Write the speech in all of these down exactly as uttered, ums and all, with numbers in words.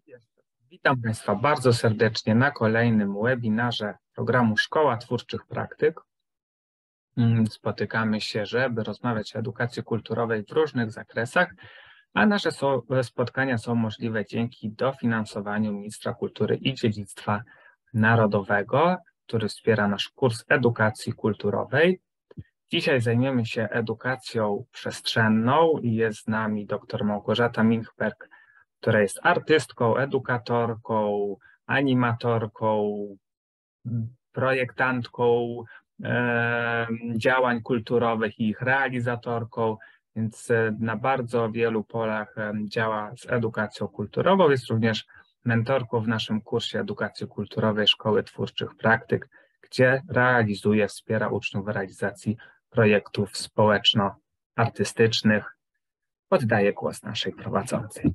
Witam Państwa bardzo serdecznie na kolejnym webinarze programu Szkoła Twórczych Praktyk. Spotykamy się, żeby rozmawiać o edukacji kulturowej w różnych zakresach, a nasze spotkania są możliwe dzięki dofinansowaniu Ministra Kultury i Dziedzictwa Narodowego, który wspiera nasz kurs edukacji kulturowej. Dzisiaj zajmiemy się edukacją przestrzenną i jest z nami dr Małgorzata Minchberg, która jest artystką, edukatorką, animatorką, projektantką e, działań kulturowych i ich realizatorką, więc na bardzo wielu polach działa z edukacją kulturową. Jest również mentorką w naszym kursie edukacji kulturowej Szkoły Twórczych Praktyk, gdzie realizuje, wspiera uczniów w realizacji projektów społeczno-artystycznych. Oddaję głos naszej prowadzącej.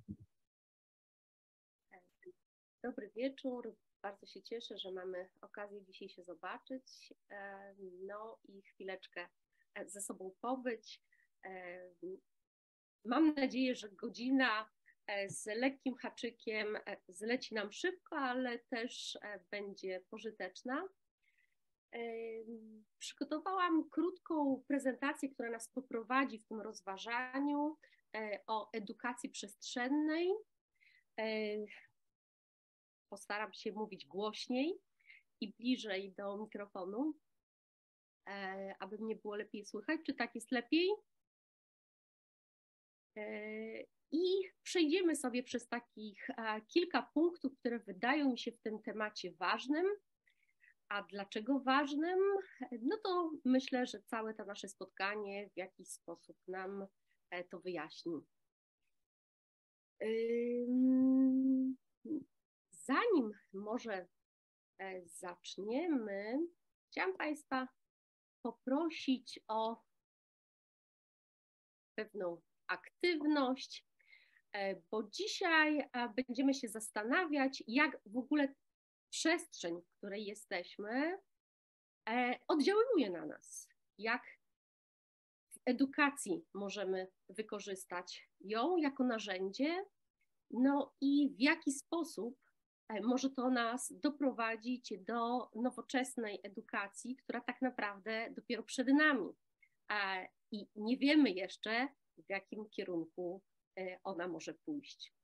Dobry wieczór. Bardzo się cieszę, że mamy okazję dzisiaj się zobaczyć, no i chwileczkę ze sobą pobyć. Mam nadzieję, że godzina z lekkim haczykiem zleci nam szybko, ale też będzie pożyteczna. Przygotowałam krótką prezentację, która nas poprowadzi w tym rozważaniu o edukacji przestrzennej. Postaram się mówić głośniej i bliżej do mikrofonu, aby mnie było lepiej słychać. Czy tak jest lepiej? I przejdziemy sobie przez takich kilka punktów, które wydają mi się w tym temacie ważnym. A dlaczego ważnym? No to myślę, że całe to nasze spotkanie w jakiś sposób nam to wyjaśni. Zanim może zaczniemy, chciałam Państwa poprosić o pewną aktywność, bo dzisiaj będziemy się zastanawiać, jak w ogóle przestrzeń, w której jesteśmy, oddziaływuje na nas, jak w edukacji możemy wykorzystać ją jako narzędzie, no i w jaki sposób może to nas doprowadzić do nowoczesnej edukacji, która tak naprawdę dopiero przed nami i nie wiemy jeszcze, w jakim kierunku ona może pójść.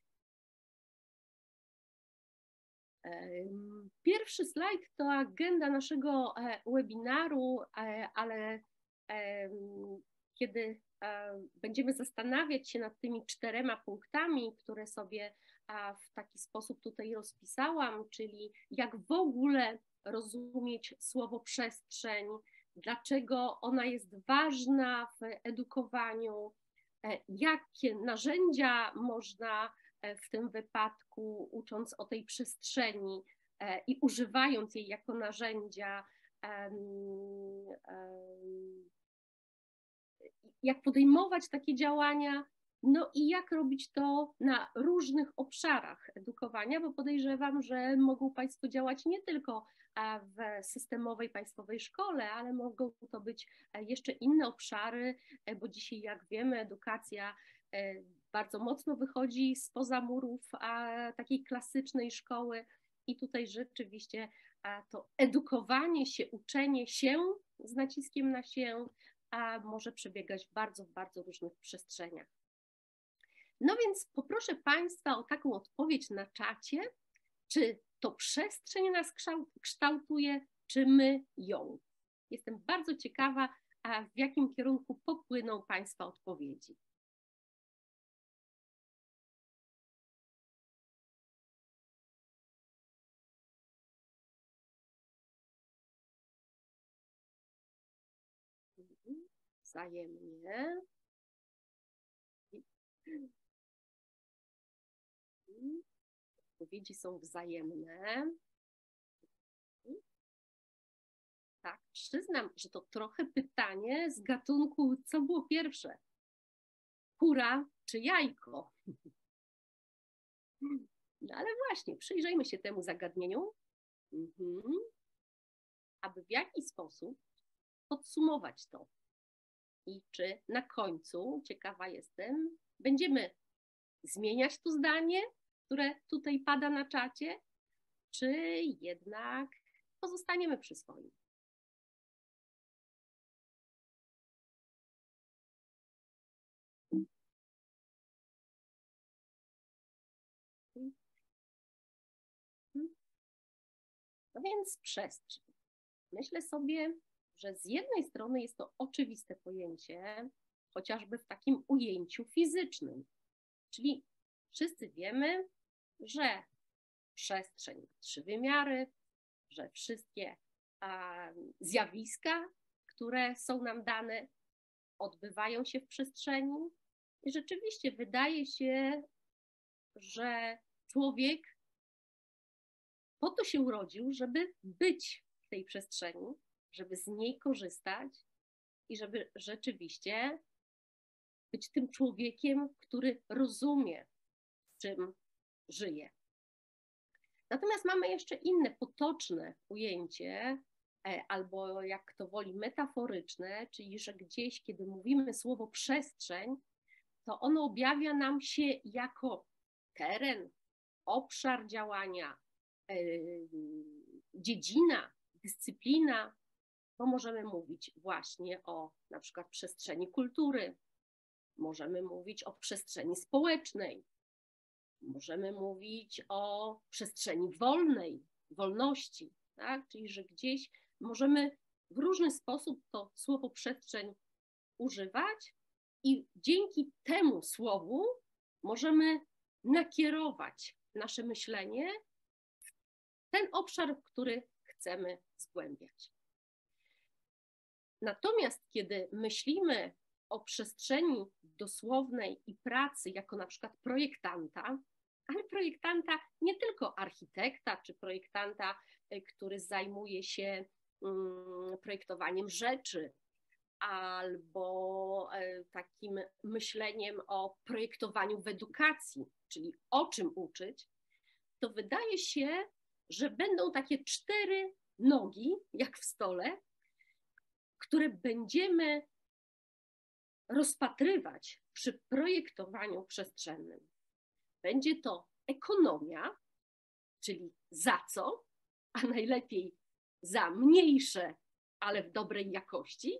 Pierwszy slajd to agenda naszego webinaru, ale kiedy będziemy zastanawiać się nad tymi czterema punktami, które sobie w taki sposób tutaj rozpisałam, czyli jak w ogóle rozumieć słowo przestrzeń, dlaczego ona jest ważna w edukowaniu, jakie narzędzia można w tym wypadku, ucząc o tej przestrzeni i używając jej jako narzędzia, jak podejmować takie działania, no i jak robić to na różnych obszarach edukowania, bo podejrzewam, że mogą Państwo działać nie tylko w systemowej państwowej szkole, ale mogą to być jeszcze inne obszary, bo dzisiaj, jak wiemy, edukacja bardzo mocno wychodzi spoza murów takiej klasycznej szkoły i tutaj rzeczywiście to edukowanie się, uczenie się z naciskiem na się, a może przebiegać w bardzo, bardzo różnych przestrzeniach. No więc poproszę Państwa o taką odpowiedź na czacie, czy to przestrzeń nas kształtuje, czy my ją. Jestem bardzo ciekawa, a w jakim kierunku popłyną Państwa odpowiedzi. Wzajemnie. Odpowiedzi są wzajemne. Tak, przyznam, że to trochę pytanie z gatunku, co było pierwsze? Kura czy jajko? No ale właśnie, przyjrzyjmy się temu zagadnieniu, mhm. aby w jaki sposób podsumować to. I czy na końcu, ciekawa jestem, będziemy zmieniać to zdanie, które tutaj pada na czacie, czy jednak pozostaniemy przy swoim? No więc przestrzeń. Myślę sobie, że z jednej strony jest to oczywiste pojęcie, chociażby w takim ujęciu fizycznym. Czyli wszyscy wiemy, że przestrzeń ma trzy wymiary, że wszystkie a, zjawiska, które są nam dane, odbywają się w przestrzeni. I rzeczywiście wydaje się, że człowiek po to się urodził, żeby być w tej przestrzeni, żeby z niej korzystać i żeby rzeczywiście być tym człowiekiem, który rozumie, w czym żyje. Natomiast mamy jeszcze inne potoczne ujęcie, albo jak kto woli metaforyczne, czyli że gdzieś, kiedy mówimy słowo przestrzeń, to ono objawia nam się jako teren, obszar działania, dziedzina, dyscyplina, bo możemy mówić właśnie o na przykład przestrzeni kultury, możemy mówić o przestrzeni społecznej, możemy mówić o przestrzeni wolnej, wolności, tak? Czyli że gdzieś możemy w różny sposób to słowo przestrzeń używać i dzięki temu słowu możemy nakierować nasze myślenie w ten obszar, który chcemy zgłębiać. Natomiast kiedy myślimy o przestrzeni dosłownej i pracy jako na przykład projektanta, ale projektanta nie tylko architekta czy projektanta, który zajmuje się projektowaniem rzeczy, albo takim myśleniem o projektowaniu w edukacji, czyli o czym uczyć, to wydaje się, że będą takie cztery nogi, jak w stole, które będziemy rozpatrywać przy projektowaniu przestrzennym. Będzie to ekonomia, czyli za co, a najlepiej za mniejsze, ale w dobrej jakości.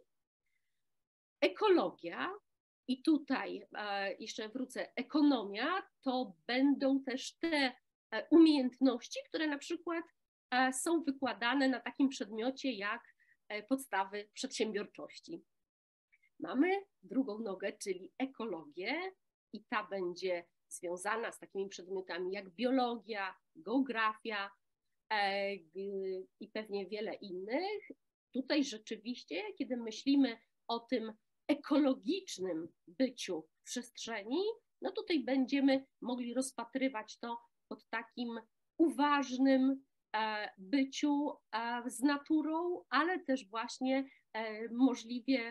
Ekologia, i tutaj e, jeszcze wrócę, ekonomia to będą też te e, umiejętności, które na przykład e, są wykładane na takim przedmiocie jak e, podstawy przedsiębiorczości. Mamy drugą nogę, czyli ekologię, i ta będzie związana z takimi przedmiotami jak biologia, geografia e, i pewnie wiele innych. Tutaj rzeczywiście, kiedy myślimy o tym ekologicznym byciu w przestrzeni, no tutaj będziemy mogli rozpatrywać to pod takim uważnym e, byciu e, z naturą, ale też właśnie e, możliwie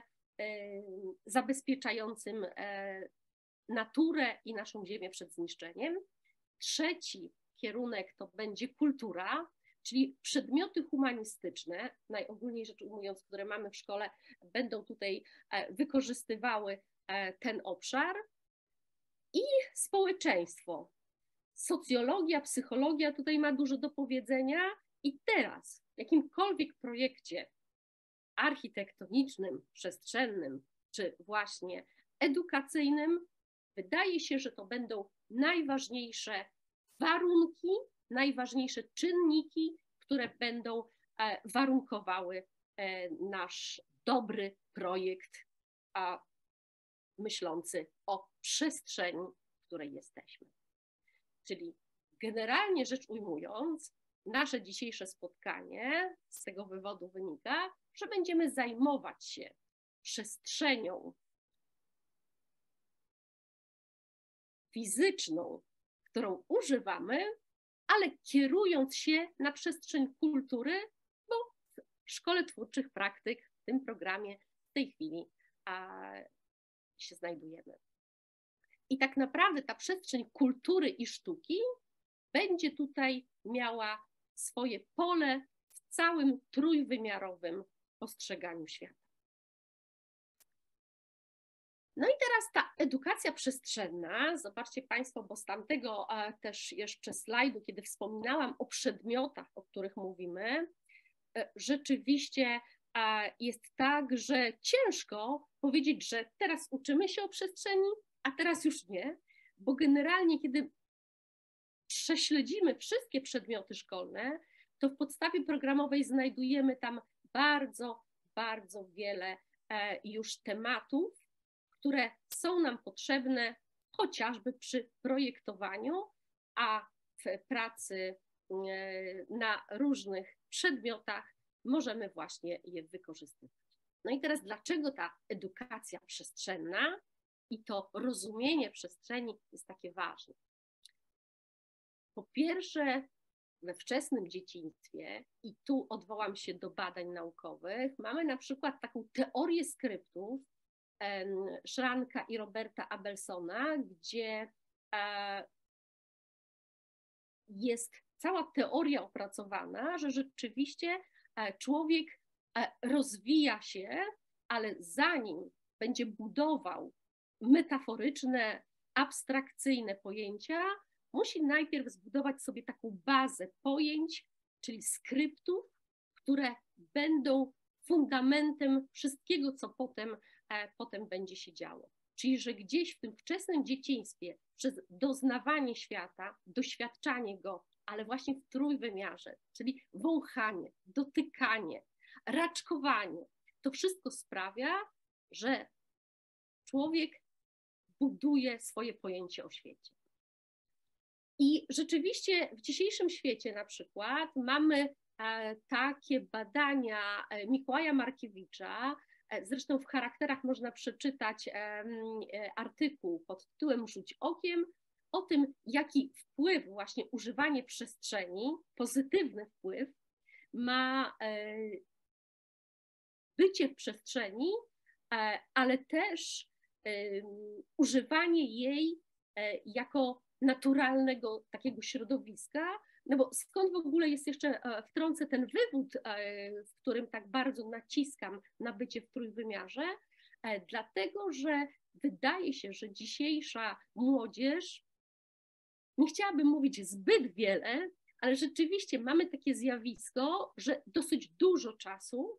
zabezpieczającym naturę i naszą ziemię przed zniszczeniem. Trzeci kierunek to będzie kultura, czyli przedmioty humanistyczne, najogólniej rzecz ujmując, które mamy w szkole, będą tutaj wykorzystywały ten obszar. I społeczeństwo. Socjologia, psychologia tutaj ma dużo do powiedzenia i teraz w jakimkolwiek projekcie architektonicznym, przestrzennym, czy właśnie edukacyjnym, wydaje się, że to będą najważniejsze warunki, najważniejsze czynniki, które będą warunkowały nasz dobry projekt, a myślący o przestrzeni, w której jesteśmy. Czyli generalnie rzecz ujmując, nasze dzisiejsze spotkanie z tego wywodu wynika, że będziemy zajmować się przestrzenią fizyczną, którą używamy, ale kierując się na przestrzeń kultury, bo w Szkole Twórczych Praktyk, w tym programie w tej chwili a, się znajdujemy. I tak naprawdę ta przestrzeń kultury i sztuki będzie tutaj miała swoje pole w całym trójwymiarowym postrzeganiu świata. No i teraz ta edukacja przestrzenna, zobaczcie Państwo, bo z tamtego też jeszcze slajdu, kiedy wspominałam o przedmiotach, o których mówimy, rzeczywiście jest tak, że ciężko powiedzieć, że teraz uczymy się o przestrzeni, a teraz już nie, bo generalnie kiedy prześledzimy wszystkie przedmioty szkolne, to w podstawie programowej znajdujemy tam bardzo, bardzo wiele już tematów, które są nam potrzebne chociażby przy projektowaniu, a w pracy na różnych przedmiotach możemy właśnie je wykorzystywać. No i teraz dlaczego ta edukacja przestrzenna i to rozumienie przestrzeni jest takie ważne? Po pierwsze, we wczesnym dzieciństwie, i tu odwołam się do badań naukowych, mamy na przykład taką teorię skryptów Schranka i Roberta Abelsona, gdzie jest cała teoria opracowana, że rzeczywiście człowiek rozwija się, ale zanim będzie budował metaforyczne, abstrakcyjne pojęcia, musi najpierw zbudować sobie taką bazę pojęć, czyli skryptów, które będą fundamentem wszystkiego, co potem, potem będzie się działo. Czyli, że gdzieś w tym wczesnym dzieciństwie przez doznawanie świata, doświadczanie go, ale właśnie w trójwymiarze, czyli wąchanie, dotykanie, raczkowanie, to wszystko sprawia, że człowiek buduje swoje pojęcie o świecie. I rzeczywiście w dzisiejszym świecie na przykład mamy takie badania Mikołaja Markiewicza, zresztą w charakterach można przeczytać artykuł pod tytułem Rzuć okiem, o tym, jaki wpływ właśnie używanie przestrzeni, pozytywny wpływ ma bycie w przestrzeni, ale też używanie jej jako naturalnego takiego środowiska, no bo skąd w ogóle jest jeszcze, wtrącę ten wywód, w którym tak bardzo naciskam na bycie w trójwymiarze, dlatego, że wydaje się, że dzisiejsza młodzież, nie chciałabym mówić zbyt wiele, ale rzeczywiście mamy takie zjawisko, że dosyć dużo czasu,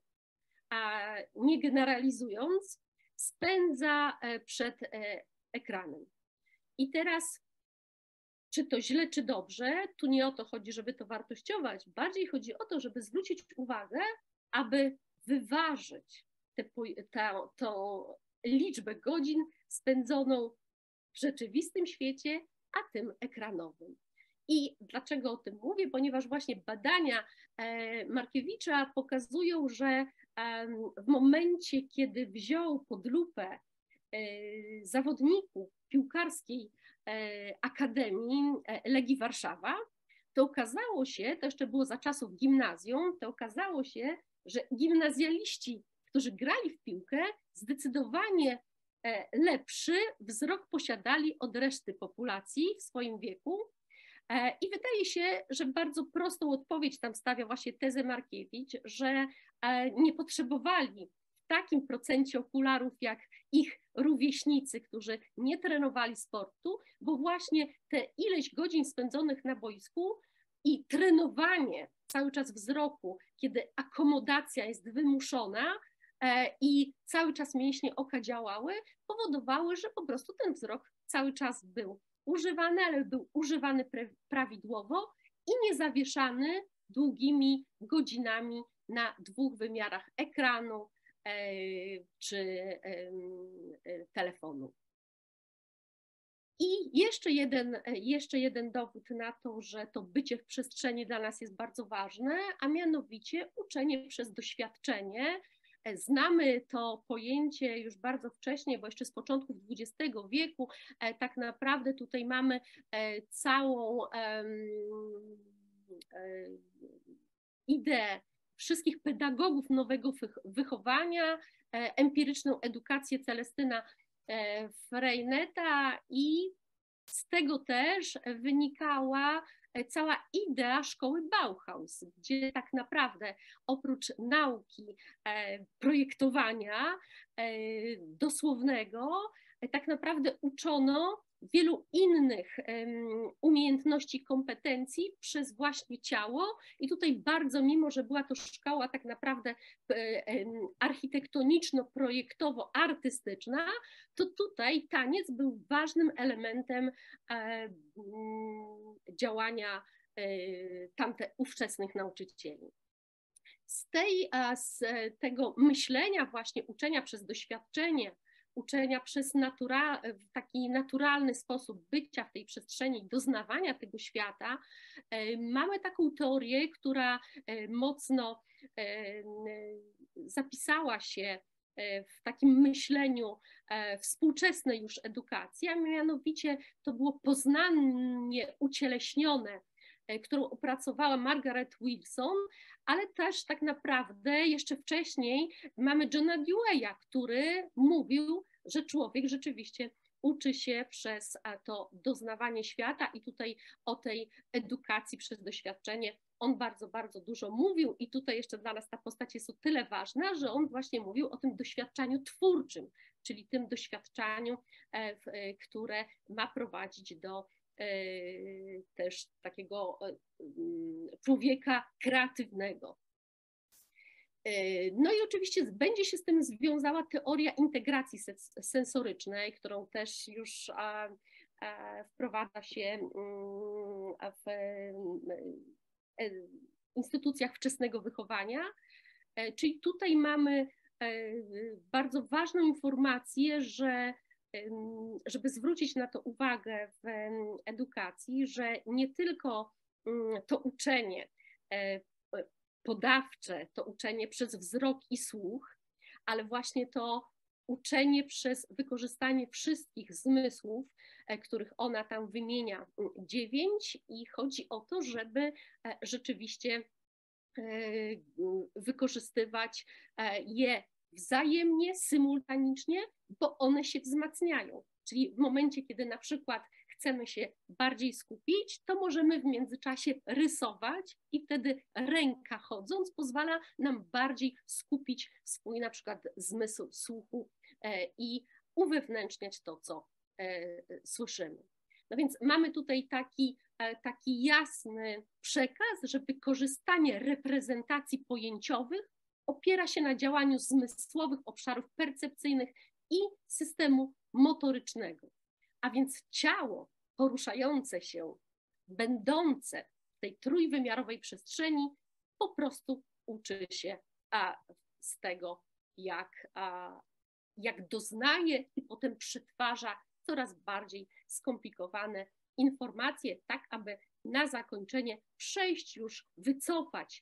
nie generalizując, spędza przed ekranem. I teraz, czy to źle, czy dobrze, tu nie o to chodzi, żeby to wartościować, bardziej chodzi o to, żeby zwrócić uwagę, aby wyważyć tę liczbę godzin spędzoną w rzeczywistym świecie, a tym ekranowym. I dlaczego o tym mówię? Ponieważ właśnie badania Markiewicza pokazują, że w momencie, kiedy wziął pod lupę zawodników piłkarskiej Akademii Legii Warszawa, to okazało się, to jeszcze było za czasów gimnazjum, to okazało się, że gimnazjaliści, którzy grali w piłkę, zdecydowanie lepszy wzrok posiadali od reszty populacji w swoim wieku. I wydaje się, że bardzo prostą odpowiedź tam stawia właśnie tezę Markiewicz, że nie potrzebowali w takim procencie okularów jak ich rówieśnicy, którzy nie trenowali sportu, bo właśnie te ileś godzin spędzonych na boisku i trenowanie cały czas wzroku, kiedy akomodacja jest wymuszona i cały czas mięśnie oka działały, powodowały, że po prostu ten wzrok cały czas był używany, ale był używany prawidłowo i nie zawieszany długimi godzinami na dwóch wymiarach ekranu czy telefonu. I jeszcze jeden, jeszcze jeden dowód na to, że to bycie w przestrzeni dla nas jest bardzo ważne, a mianowicie uczenie przez doświadczenie. Znamy to pojęcie już bardzo wcześnie, bo jeszcze z początków dwudziestego wieku tak naprawdę tutaj mamy całą ideę wszystkich pedagogów nowego wychowania, empiryczną edukację Celestyna Freineta i z tego też wynikała cała idea szkoły Bauhaus, gdzie tak naprawdę oprócz nauki projektowania dosłownego tak naprawdę uczono wielu innych umiejętności, kompetencji przez właśnie ciało i tutaj bardzo, mimo że była to szkoła tak naprawdę architektoniczno-projektowo-artystyczna, to tutaj taniec był ważnym elementem działania tamte ówczesnych nauczycieli. Z, tej, z tego myślenia właśnie uczenia przez doświadczenie, uczenia przez natura, w taki naturalny sposób bycia w tej przestrzeni, doznawania tego świata, mamy taką teorię, która mocno zapisała się w takim myśleniu współczesnej już edukacji, a mianowicie to było poznanie ucieleśnione, którą opracowała Margaret Wilson, ale też tak naprawdę jeszcze wcześniej mamy Johna Dewey'a, który mówił, że człowiek rzeczywiście uczy się przez to doznawanie świata i tutaj o tej edukacji przez doświadczenie on bardzo, bardzo dużo mówił i tutaj jeszcze dla nas ta postać jest o tyle ważna, że on właśnie mówił o tym doświadczaniu twórczym, czyli tym doświadczaniu, które ma prowadzić do też takiego człowieka kreatywnego. No i oczywiście będzie się z tym związała teoria integracji sensorycznej, którą też już wprowadza się w instytucjach wczesnego wychowania, czyli tutaj mamy bardzo ważną informację, że żeby zwrócić na to uwagę w edukacji, że nie tylko to uczenie podawcze, to uczenie przez wzrok i słuch, ale właśnie to uczenie przez wykorzystanie wszystkich zmysłów, których ona tam wymienia dziewięć i chodzi o to, żeby rzeczywiście wykorzystywać je wzajemnie, symultanicznie, bo one się wzmacniają. Czyli w momencie, kiedy na przykład chcemy się bardziej skupić, to możemy w międzyczasie rysować i wtedy ręka chodząc pozwala nam bardziej skupić swój na przykład zmysł słuchu i uwewnętrzniać to, co słyszymy. No więc mamy tutaj taki, taki jasny przekaz, że wykorzystanie reprezentacji pojęciowych opiera się na działaniu zmysłowych obszarów percepcyjnych i systemu motorycznego. A więc ciało poruszające się, będące w tej trójwymiarowej przestrzeni, po prostu uczy się a, z tego, jak, a, jak doznaje i potem przetwarza coraz bardziej skomplikowane informacje, tak aby na zakończenie przejść już, wycofać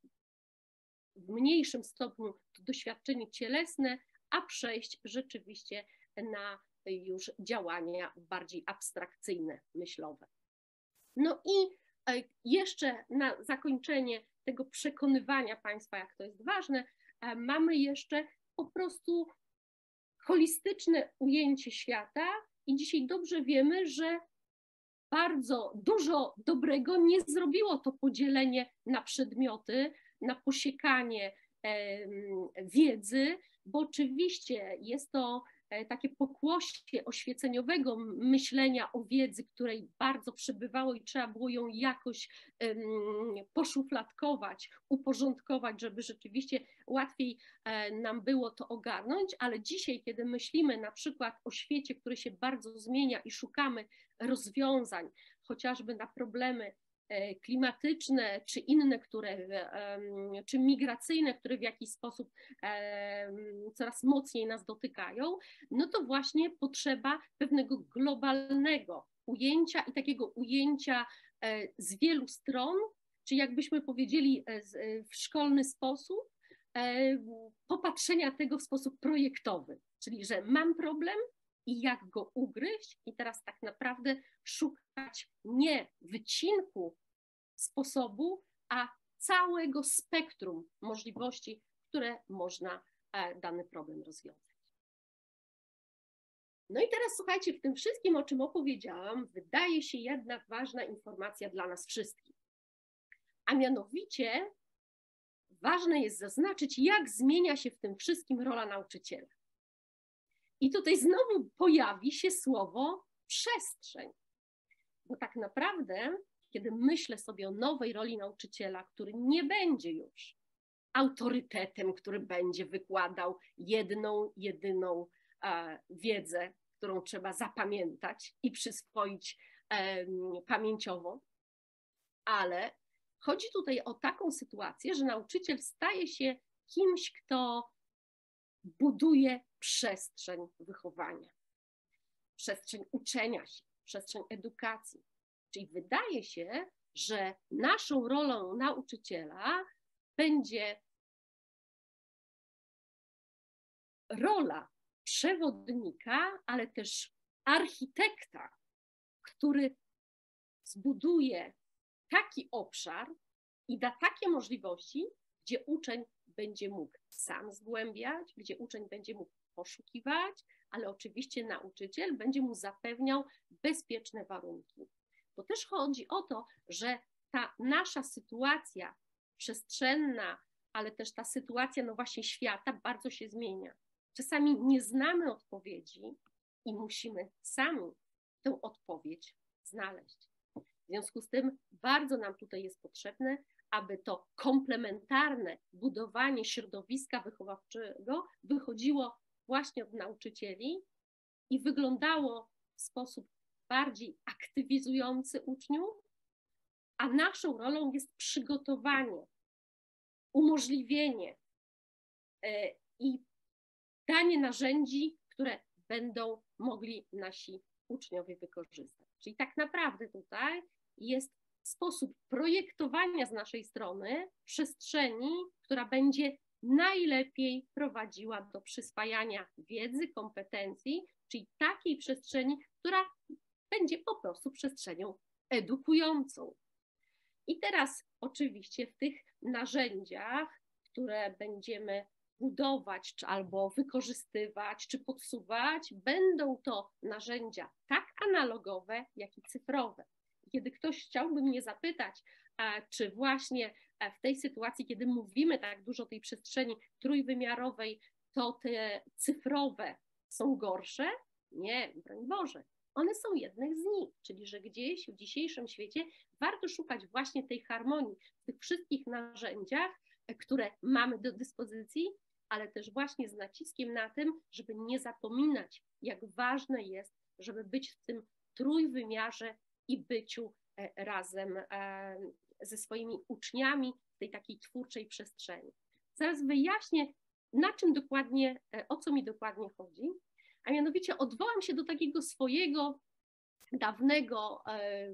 w mniejszym stopniu to doświadczenie cielesne, a przejść rzeczywiście na już działania bardziej abstrakcyjne, myślowe. No i jeszcze na zakończenie tego przekonywania Państwa, jak to jest ważne, mamy jeszcze po prostu holistyczne ujęcie świata i dzisiaj dobrze wiemy, że bardzo dużo dobrego nie zrobiło to podzielenie na przedmioty, na posiekanie wiedzy, bo oczywiście jest to takie pokłosie oświeceniowego myślenia o wiedzy, której bardzo przybywało i trzeba było ją jakoś poszufladkować, uporządkować, żeby rzeczywiście łatwiej nam było to ogarnąć, ale dzisiaj, kiedy myślimy na przykład o świecie, który się bardzo zmienia i szukamy rozwiązań, chociażby na problemy klimatyczne, czy inne, które, czy migracyjne, które w jakiś sposób coraz mocniej nas dotykają, no to właśnie potrzeba pewnego globalnego ujęcia i takiego ujęcia z wielu stron, czy jakbyśmy powiedzieli w szkolny sposób, popatrzenia tego w sposób projektowy, czyli że mam problem i jak go ugryźć i teraz tak naprawdę szukać nie wycinku sposobu, a całego spektrum możliwości, które można dany problem rozwiązać. No i teraz słuchajcie, w tym wszystkim, o czym opowiedziałam, wydaje się jedna ważna informacja dla nas wszystkich. A mianowicie ważne jest zaznaczyć, jak zmienia się w tym wszystkim rola nauczyciela. I tutaj znowu pojawi się słowo przestrzeń. Bo tak naprawdę, kiedy myślę sobie o nowej roli nauczyciela, który nie będzie już autorytetem, który będzie wykładał jedną, jedyną e, wiedzę, którą trzeba zapamiętać i przyswoić e, pamięciowo, ale chodzi tutaj o taką sytuację, że nauczyciel staje się kimś, kto buduje przestrzeń wychowania, przestrzeń uczenia się, przestrzeń edukacji. Czyli wydaje się, że naszą rolą nauczyciela będzie rola przewodnika, ale też architekta, który zbuduje taki obszar i da takie możliwości, gdzie uczeń będzie mógł sam zgłębiać, gdzie uczeń będzie mógł poszukiwać, ale oczywiście nauczyciel będzie mu zapewniał bezpieczne warunki. Bo też chodzi o to, że ta nasza sytuacja przestrzenna, ale też ta sytuacja, no właśnie świata bardzo się zmienia. Czasami nie znamy odpowiedzi i musimy sami tę odpowiedź znaleźć. W związku z tym bardzo nam tutaj jest potrzebne, aby to komplementarne budowanie środowiska wychowawczego wychodziło właśnie od nauczycieli i wyglądało w sposób bardziej aktywizujący uczniów, a naszą rolą jest przygotowanie, umożliwienie i danie narzędzi, które będą mogli nasi uczniowie wykorzystać. Czyli tak naprawdę tutaj jest sposób projektowania z naszej strony przestrzeni, która będzie najlepiej prowadziła do przyswajania wiedzy, kompetencji, czyli takiej przestrzeni, która będzie po prostu przestrzenią edukującą. I teraz oczywiście w tych narzędziach, które będziemy budować, czy albo wykorzystywać, czy podsuwać, będą to narzędzia tak analogowe, jak i cyfrowe. Kiedy ktoś chciałby mnie zapytać, czy właśnie w tej sytuacji, kiedy mówimy tak dużo o tej przestrzeni trójwymiarowej, to te cyfrowe są gorsze? Nie, broń Boże. One są jednych z nich, czyli że gdzieś w dzisiejszym świecie warto szukać właśnie tej harmonii w tych wszystkich narzędziach, które mamy do dyspozycji, ale też właśnie z naciskiem na tym, żeby nie zapominać, jak ważne jest, żeby być w tym trójwymiarze i byciu razem ze swoimi uczniami w tej takiej twórczej przestrzeni. Zaraz wyjaśnię, na czym dokładnie, o co mi dokładnie chodzi, a mianowicie odwołam się do takiego swojego dawnego,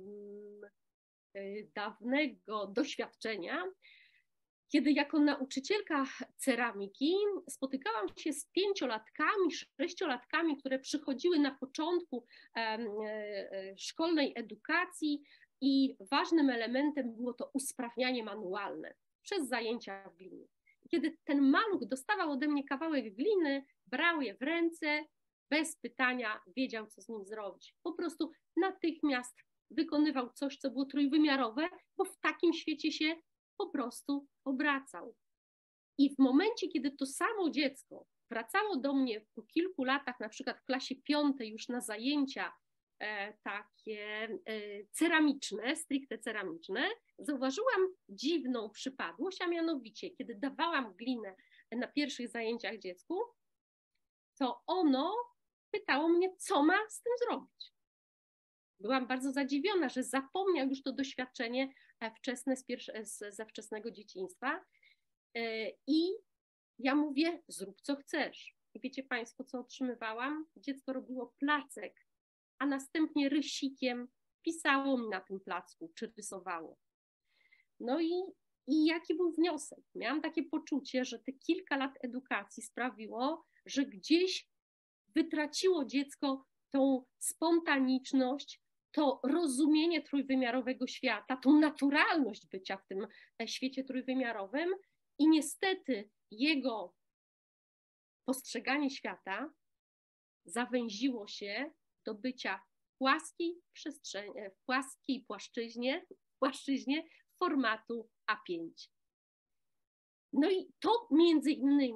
dawnego doświadczenia, kiedy jako nauczycielka ceramiki spotykałam się z pięciolatkami, sześciolatkami, które przychodziły na początku szkolnej edukacji i ważnym elementem było to usprawnianie manualne przez zajęcia w glinie. Kiedy ten maluch dostawał ode mnie kawałek gliny, brał je w ręce, bez pytania wiedział, co z nim zrobić. Po prostu natychmiast wykonywał coś, co było trójwymiarowe, bo w takim świecie się po prostu obracał. I w momencie, kiedy to samo dziecko wracało do mnie po kilku latach, na przykład w klasie piątej już na zajęcia e, takie e, ceramiczne, stricte ceramiczne, zauważyłam dziwną przypadłość, a mianowicie, kiedy dawałam glinę na pierwszych zajęciach dziecku, to ono pytało mnie, co ma z tym zrobić. Byłam bardzo zadziwiona, że zapomniał już to doświadczenie wczesne z pierwsze, z, ze wczesnego dzieciństwa. I ja mówię, zrób co chcesz. I wiecie Państwo, co otrzymywałam? Dziecko robiło placek, a następnie rysikiem pisało mi na tym placku, czy rysowało. No i, i jaki był wniosek? Miałam takie poczucie, że te kilka lat edukacji sprawiło, że gdzieś wytraciło dziecko tą spontaniczność, to rozumienie trójwymiarowego świata, tą naturalność bycia w tym świecie trójwymiarowym i niestety jego postrzeganie świata zawęziło się do bycia w płaskiej przestrzeni, w płaskiej płaszczyźnie, płaszczyźnie formatu A pięć. No i to między innymi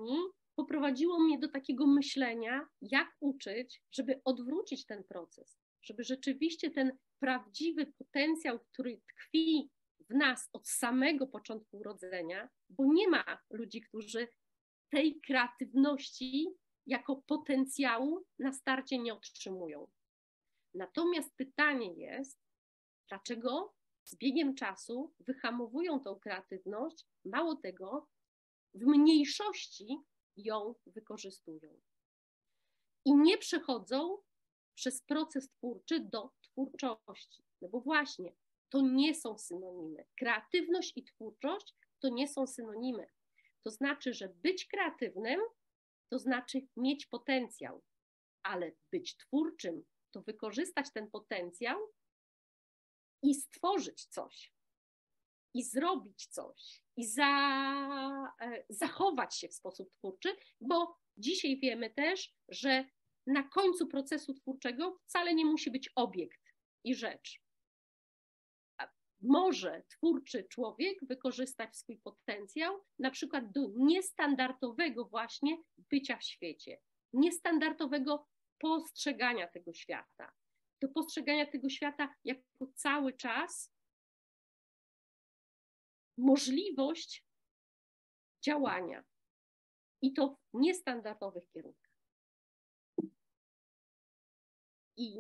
poprowadziło mnie do takiego myślenia, jak uczyć, żeby odwrócić ten proces, żeby rzeczywiście ten prawdziwy potencjał, który tkwi w nas od samego początku urodzenia, bo nie ma ludzi, którzy tej kreatywności jako potencjału na starcie nie otrzymują. Natomiast pytanie jest, dlaczego z biegiem czasu wyhamowują tą kreatywność, mało tego, w mniejszości ją wykorzystują. I nie przechodzą przez proces twórczy do twórczości. No bo właśnie, to nie są synonimy. Kreatywność i twórczość to nie są synonimy. To znaczy, że być kreatywnym to znaczy mieć potencjał, ale być twórczym to wykorzystać ten potencjał i stworzyć coś, i zrobić coś, i za, zachować się w sposób twórczy, bo dzisiaj wiemy też, że na końcu procesu twórczego wcale nie musi być obiekt i rzecz. Może twórczy człowiek wykorzystać swój potencjał na przykład do niestandardowego właśnie bycia w świecie, niestandardowego postrzegania tego świata, do postrzegania tego świata jako cały czas możliwość działania i to w niestandardowych kierunkach. I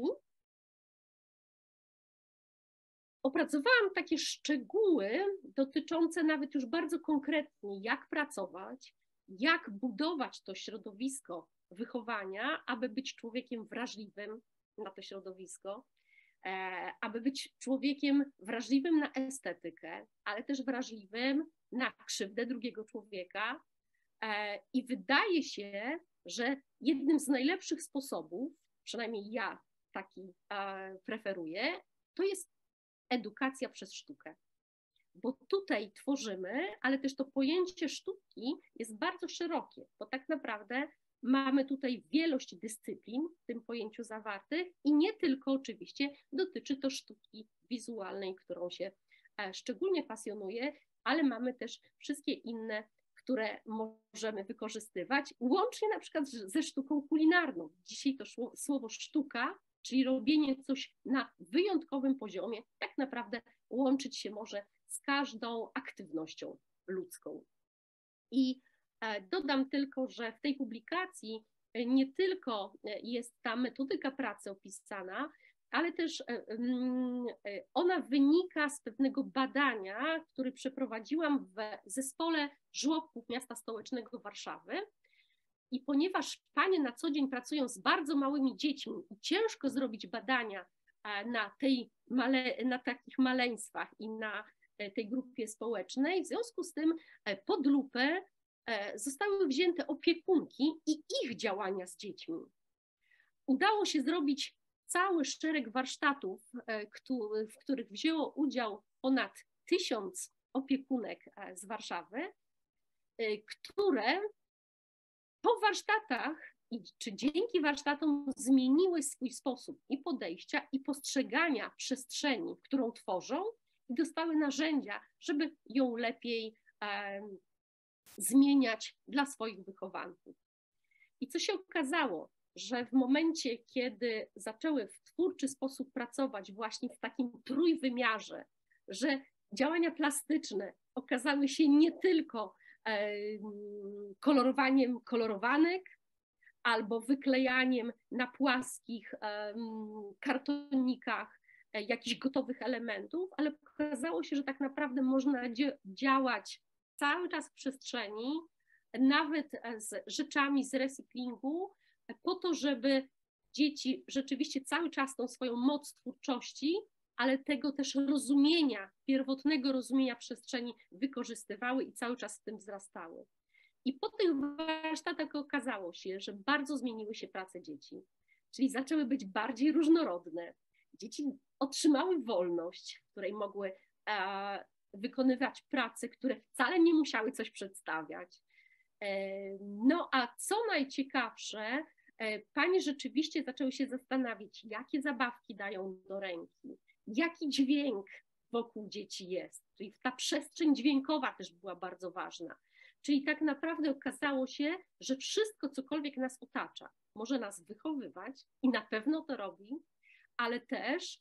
opracowałam takie szczegóły dotyczące nawet już bardzo konkretnie, jak pracować, jak budować to środowisko wychowania, aby być człowiekiem wrażliwym na to środowisko, e, aby być człowiekiem wrażliwym na estetykę, ale też wrażliwym na krzywdę drugiego człowieka. E, I wydaje się, że jednym z najlepszych sposobów, przynajmniej ja taki e, preferuję, to jest edukacja przez sztukę. Bo tutaj tworzymy, ale też to pojęcie sztuki jest bardzo szerokie, bo tak naprawdę mamy tutaj wielość dyscyplin w tym pojęciu zawartych i nie tylko oczywiście dotyczy to sztuki wizualnej, którą się szczególnie pasjonuję, ale mamy też wszystkie inne, które możemy wykorzystywać, łącznie na przykład ze sztuką kulinarną. Dzisiaj to słowo sztuka, czyli robienie coś na wyjątkowym poziomie, tak naprawdę łączyć się może z każdą aktywnością ludzką. I dodam tylko, że w tej publikacji nie tylko jest ta metodyka pracy opisana, ale też ona wynika z pewnego badania, które przeprowadziłam w zespole żłobków Miasta Stołecznego Warszawy. I ponieważ panie na co dzień pracują z bardzo małymi dziećmi i ciężko zrobić badania na, tej male, na takich maleństwach i na tej grupie społecznej, w związku z tym pod lupę zostały wzięte opiekunki i ich działania z dziećmi. Udało się zrobić cały szereg warsztatów, w których wzięło udział ponad tysiąc opiekunek z Warszawy, które po warsztatach, czy dzięki warsztatom zmieniły swój sposób i podejścia, i postrzegania przestrzeni, którą tworzą, i dostały narzędzia, żeby ją lepiej e, zmieniać dla swoich wychowanków. I co się okazało, że w momencie, kiedy zaczęły w twórczy sposób pracować właśnie w takim trójwymiarze, że działania plastyczne okazały się nie tylko kolorowaniem kolorowanek albo wyklejaniem na płaskich kartonikach jakichś gotowych elementów, ale okazało się, że tak naprawdę można działać cały czas w przestrzeni, nawet z rzeczami z recyklingu, po to, żeby dzieci rzeczywiście cały czas tą swoją moc twórczości, ale tego też rozumienia, pierwotnego rozumienia przestrzeni wykorzystywały i cały czas w tym wzrastały. I po tych warsztatach okazało się, że bardzo zmieniły się prace dzieci, czyli zaczęły być bardziej różnorodne. Dzieci otrzymały wolność, w której mogły e, wykonywać prace, które wcale nie musiały coś przedstawiać. E, no a co najciekawsze, e, panie rzeczywiście zaczęły się zastanawiać, jakie zabawki dają do ręki, jaki dźwięk wokół dzieci jest, czyli ta przestrzeń dźwiękowa też była bardzo ważna. Czyli tak naprawdę okazało się, że wszystko, cokolwiek nas otacza, może nas wychowywać i na pewno to robi, ale też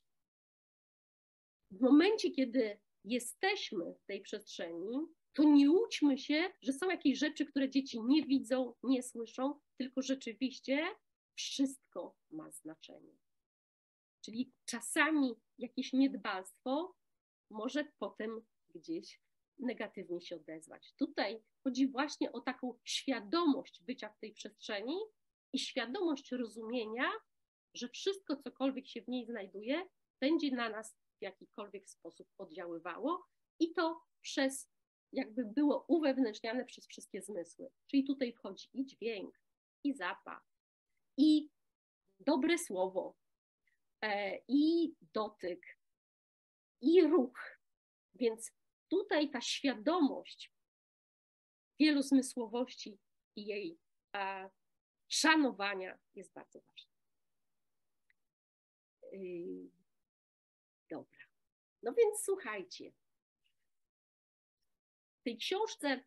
w momencie, kiedy jesteśmy w tej przestrzeni, to nie łudźmy się, że są jakieś rzeczy, które dzieci nie widzą, nie słyszą, tylko rzeczywiście wszystko ma znaczenie. Czyli czasami jakieś niedbalstwo może potem gdzieś negatywnie się odezwać. Tutaj chodzi właśnie o taką świadomość bycia w tej przestrzeni i świadomość rozumienia, że wszystko, cokolwiek się w niej znajduje, będzie na nas w jakikolwiek sposób oddziaływało i to przez, jakby było uwewnętrzniane przez wszystkie zmysły. Czyli tutaj wchodzi i dźwięk, i zapach, i dobre słowo, e, i dotyk, i ruch. Więc tutaj ta świadomość wielozmysłowości i jej e, szanowania jest bardzo ważna. Yy, dobra. No więc słuchajcie. W tej książce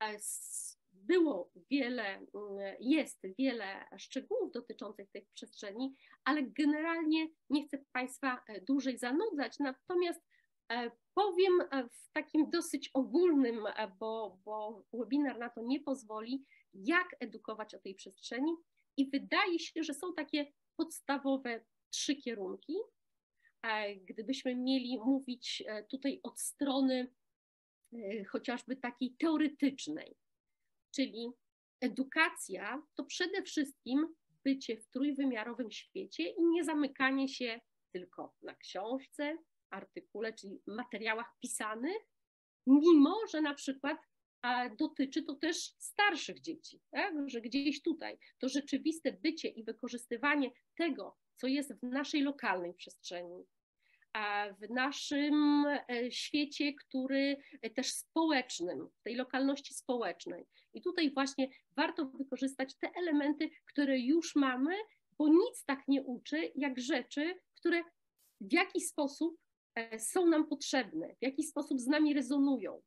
było wiele, jest wiele szczegółów dotyczących tych przestrzeni, ale generalnie nie chcę Państwa dłużej zanudzać, natomiast powiem w takim dosyć ogólnym, bo, bo webinar na to nie pozwoli, jak edukować o tej przestrzeni i wydaje się, że są takie podstawowe trzy kierunki. Gdybyśmy mieli mówić tutaj od strony chociażby takiej teoretycznej, czyli edukacja to przede wszystkim bycie w trójwymiarowym świecie i nie zamykanie się tylko na książce, artykule, czyli materiałach pisanych, mimo że na przykład a, dotyczy to też starszych dzieci, tak? Że gdzieś tutaj to rzeczywiste bycie i wykorzystywanie tego, co jest w naszej lokalnej przestrzeni, a w naszym świecie, który też społecznym, w tej lokalności społecznej. I tutaj właśnie warto wykorzystać te elementy, które już mamy, bo nic tak nie uczy, jak rzeczy, które w jakiś sposób są nam potrzebne, w jakiś sposób z nami rezonują.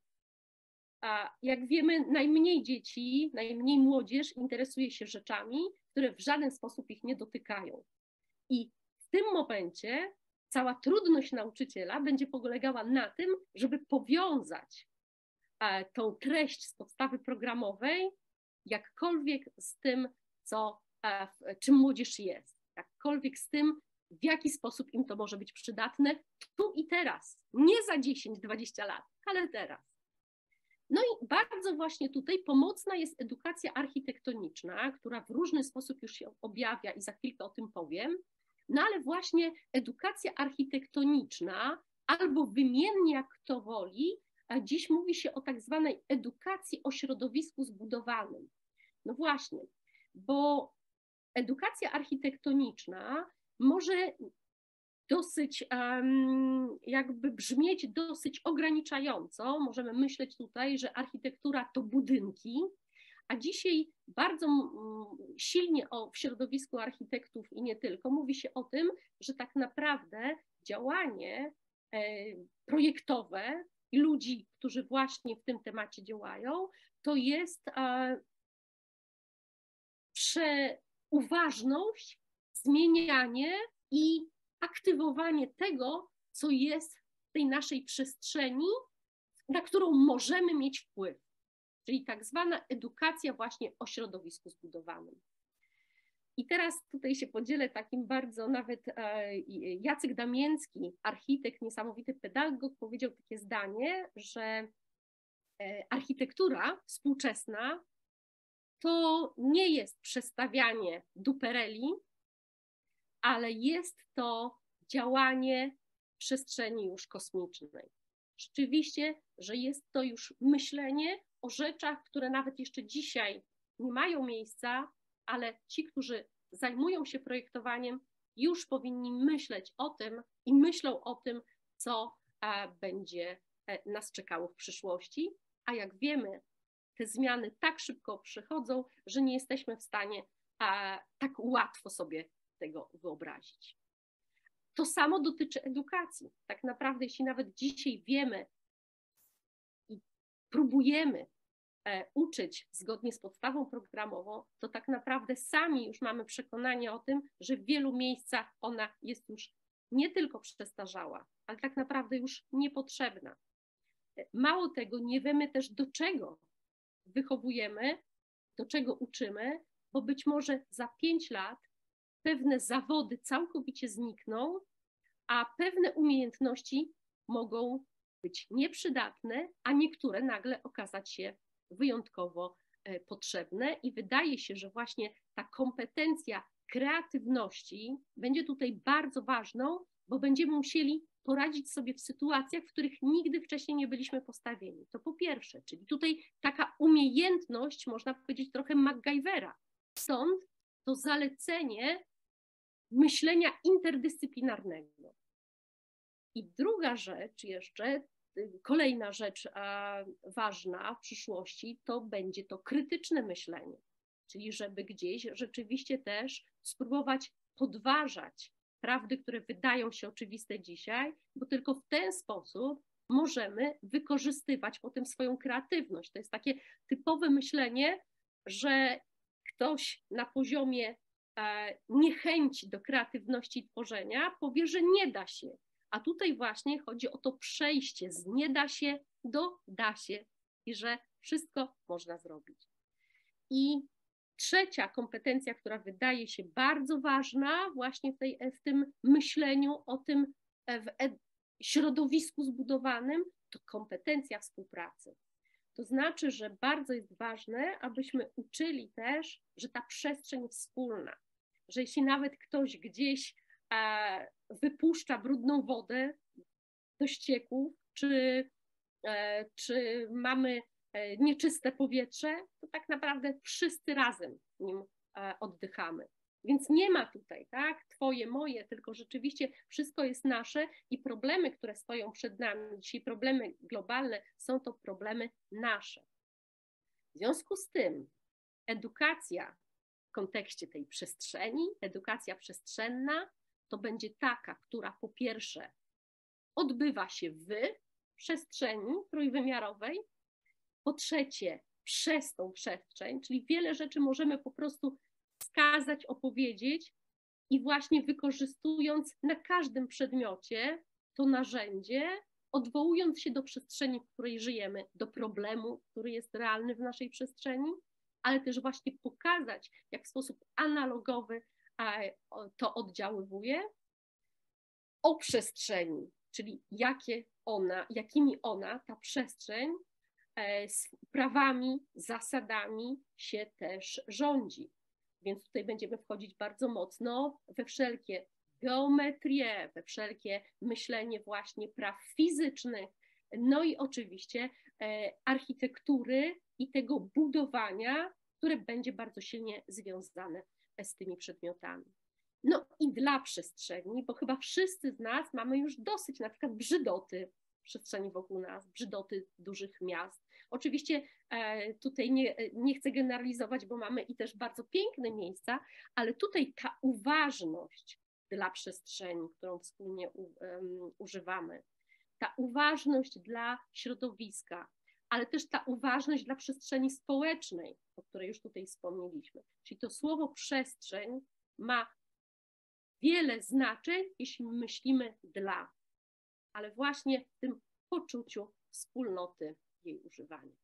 A jak wiemy, najmniej dzieci, najmniej młodzież interesuje się rzeczami, które w żaden sposób ich nie dotykają. I w tym momencie cała trudność nauczyciela będzie polegała na tym, żeby powiązać tą treść z podstawy programowej jakkolwiek z tym, co, czym młodzież jest, jakkolwiek z tym, w jaki sposób im to może być przydatne tu i teraz, nie za dziesięć dwadzieścia lat, ale teraz. No i bardzo właśnie tutaj pomocna jest edukacja architektoniczna, która w różny sposób już się objawia i za chwilkę o tym powiem. No ale właśnie edukacja architektoniczna, albo wymiennie jak kto woli, a dziś mówi się o tak zwanej edukacji o środowisku zbudowanym. No właśnie, bo edukacja architektoniczna może dosyć um, jakby brzmieć dosyć ograniczająco. Możemy myśleć tutaj, że architektura to budynki, a dzisiaj bardzo silnie o, w środowisku architektów i nie tylko mówi się o tym, że tak naprawdę działanie e, projektowe i ludzi, którzy właśnie w tym temacie działają, to jest e, przeuważność, zmienianie i aktywowanie tego, co jest w tej naszej przestrzeni, na którą możemy mieć wpływ. Czyli tak zwana edukacja właśnie o środowisku zbudowanym. I teraz tutaj się podzielę takim bardzo, nawet e, Jacek Damięcki, architekt, niesamowity pedagog, powiedział takie zdanie, że e, architektura współczesna to nie jest przestawianie dupereli, ale jest to działanie w przestrzeni już kosmicznej. Rzeczywiście, że jest to już myślenie o rzeczach, które nawet jeszcze dzisiaj nie mają miejsca, ale ci, którzy zajmują się projektowaniem, już powinni myśleć o tym i myślą o tym, co będzie nas czekało w przyszłości. A jak wiemy, te zmiany tak szybko przychodzą, że nie jesteśmy w stanie tak łatwo sobie tego wyobrazić. To samo dotyczy edukacji. Tak naprawdę, jeśli nawet dzisiaj wiemy i próbujemy uczyć zgodnie z podstawą programową, to tak naprawdę sami już mamy przekonanie o tym, że w wielu miejscach ona jest już nie tylko przestarzała, ale tak naprawdę już niepotrzebna. Mało tego, nie wiemy też, do czego wychowujemy, do czego uczymy, bo być może za pięć lat pewne zawody całkowicie znikną, a pewne umiejętności mogą być nieprzydatne, a niektóre nagle okazać się wyjątkowo potrzebne. I wydaje się, że właśnie ta kompetencja kreatywności będzie tutaj bardzo ważną, bo będziemy musieli poradzić sobie w sytuacjach, w których nigdy wcześniej nie byliśmy postawieni. To po pierwsze, czyli tutaj taka umiejętność, można powiedzieć trochę MacGyvera. Sąd to zalecenie myślenia interdyscyplinarnego. I druga rzecz jeszcze, kolejna rzecz ważna w przyszłości, to będzie to krytyczne myślenie, czyli żeby gdzieś rzeczywiście też spróbować podważać prawdy, które wydają się oczywiste dzisiaj, bo tylko w ten sposób możemy wykorzystywać potem swoją kreatywność. To jest takie typowe myślenie, że ktoś na poziomie niechęci do kreatywności i tworzenia powie, że nie da się. A tutaj właśnie chodzi o to przejście z nie da się do da się i że wszystko można zrobić. I trzecia kompetencja, która wydaje się bardzo ważna właśnie w, tej, w tym myśleniu o tym w środowisku zbudowanym, to kompetencja współpracy. To znaczy, że bardzo jest ważne, abyśmy uczyli też, że ta przestrzeń jest wspólna, że jeśli nawet ktoś gdzieś e, wypuszcza brudną wodę do ścieków, czy, e, czy mamy e, nieczyste powietrze, to tak naprawdę wszyscy razem nim e, oddychamy. Więc nie ma tutaj, tak, twoje, moje, tylko rzeczywiście wszystko jest nasze i problemy, które stoją przed nami, dzisiaj problemy globalne, są to problemy nasze. W związku z tym edukacja w kontekście tej przestrzeni, edukacja przestrzenna, to będzie taka, która po pierwsze odbywa się w przestrzeni trójwymiarowej, po trzecie przez tą przestrzeń, czyli wiele rzeczy możemy po prostu wskazać, opowiedzieć i właśnie wykorzystując na każdym przedmiocie to narzędzie, odwołując się do przestrzeni, w której żyjemy, do problemu, który jest realny w naszej przestrzeni, ale też właśnie pokazać, jak w sposób analogowy to oddziaływuje, o przestrzeni, czyli jakie ona, jakimi ona, ta przestrzeń, z prawami, zasadami się też rządzi. Więc tutaj będziemy wchodzić bardzo mocno we wszelkie geometrie, we wszelkie myślenie właśnie praw fizycznych, no i oczywiście e, architektury i tego budowania, które będzie bardzo silnie związane z tymi przedmiotami. No i dla przestrzeni, bo chyba wszyscy z nas mamy już dosyć na przykład brzydoty przestrzeni wokół nas, brzydoty dużych miast. Oczywiście e, tutaj nie, nie chcę generalizować, bo mamy i też bardzo piękne miejsca, ale tutaj ta uważność dla przestrzeni, którą wspólnie u, um, używamy, ta uważność dla środowiska, ale też ta uważność dla przestrzeni społecznej, o której już tutaj wspomnieliśmy. Czyli to słowo przestrzeń ma wiele znaczeń, jeśli myślimy dla, ale właśnie w tym poczuciu wspólnoty jej używania.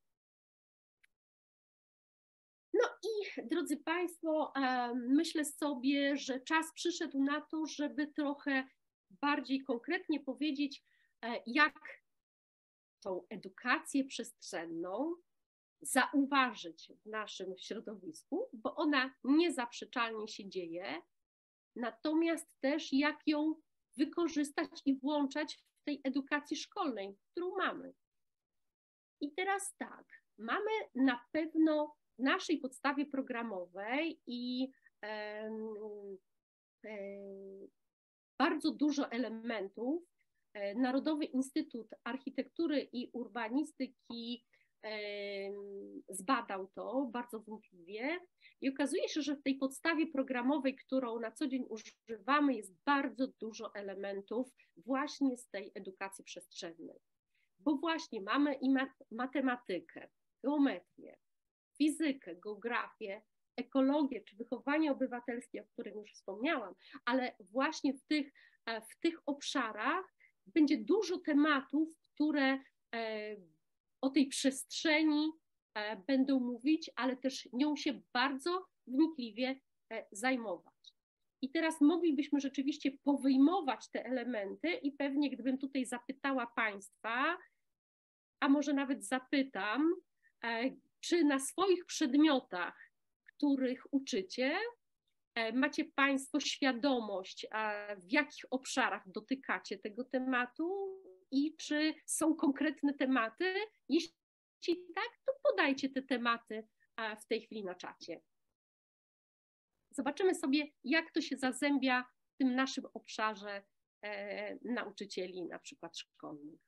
No i drodzy Państwo, myślę sobie, że czas przyszedł na to, żeby trochę bardziej konkretnie powiedzieć, jak tą edukację przestrzenną zauważyć w naszym środowisku, bo ona niezaprzeczalnie się dzieje, natomiast też jak ją wykorzystać i włączać w tej edukacji szkolnej, którą mamy. I teraz tak, mamy na pewno w naszej podstawie programowej i e, e, bardzo dużo elementów. E, Narodowy Instytut Architektury i Urbanistyki e, zbadał to bardzo wnikliwie i okazuje się, że w tej podstawie programowej, którą na co dzień używamy, jest bardzo dużo elementów właśnie z tej edukacji przestrzennej. Bo właśnie mamy i matematykę, geometrię, fizykę, geografię, ekologię czy wychowanie obywatelskie, o którym już wspomniałam, ale właśnie w tych, w tych obszarach będzie dużo tematów, które o tej przestrzeni będą mówić, ale też nią się bardzo wnikliwie zajmować. I teraz moglibyśmy rzeczywiście powyjmować te elementy i pewnie gdybym tutaj zapytała Państwa, a może nawet zapytam, czy na swoich przedmiotach, których uczycie, macie Państwo świadomość, w jakich obszarach dotykacie tego tematu i czy są konkretne tematy? Jeśli tak, to podajcie te tematy w tej chwili na czacie. Zobaczymy sobie, jak to się zazębia w tym naszym obszarze e, nauczycieli, na przykład szkolnych.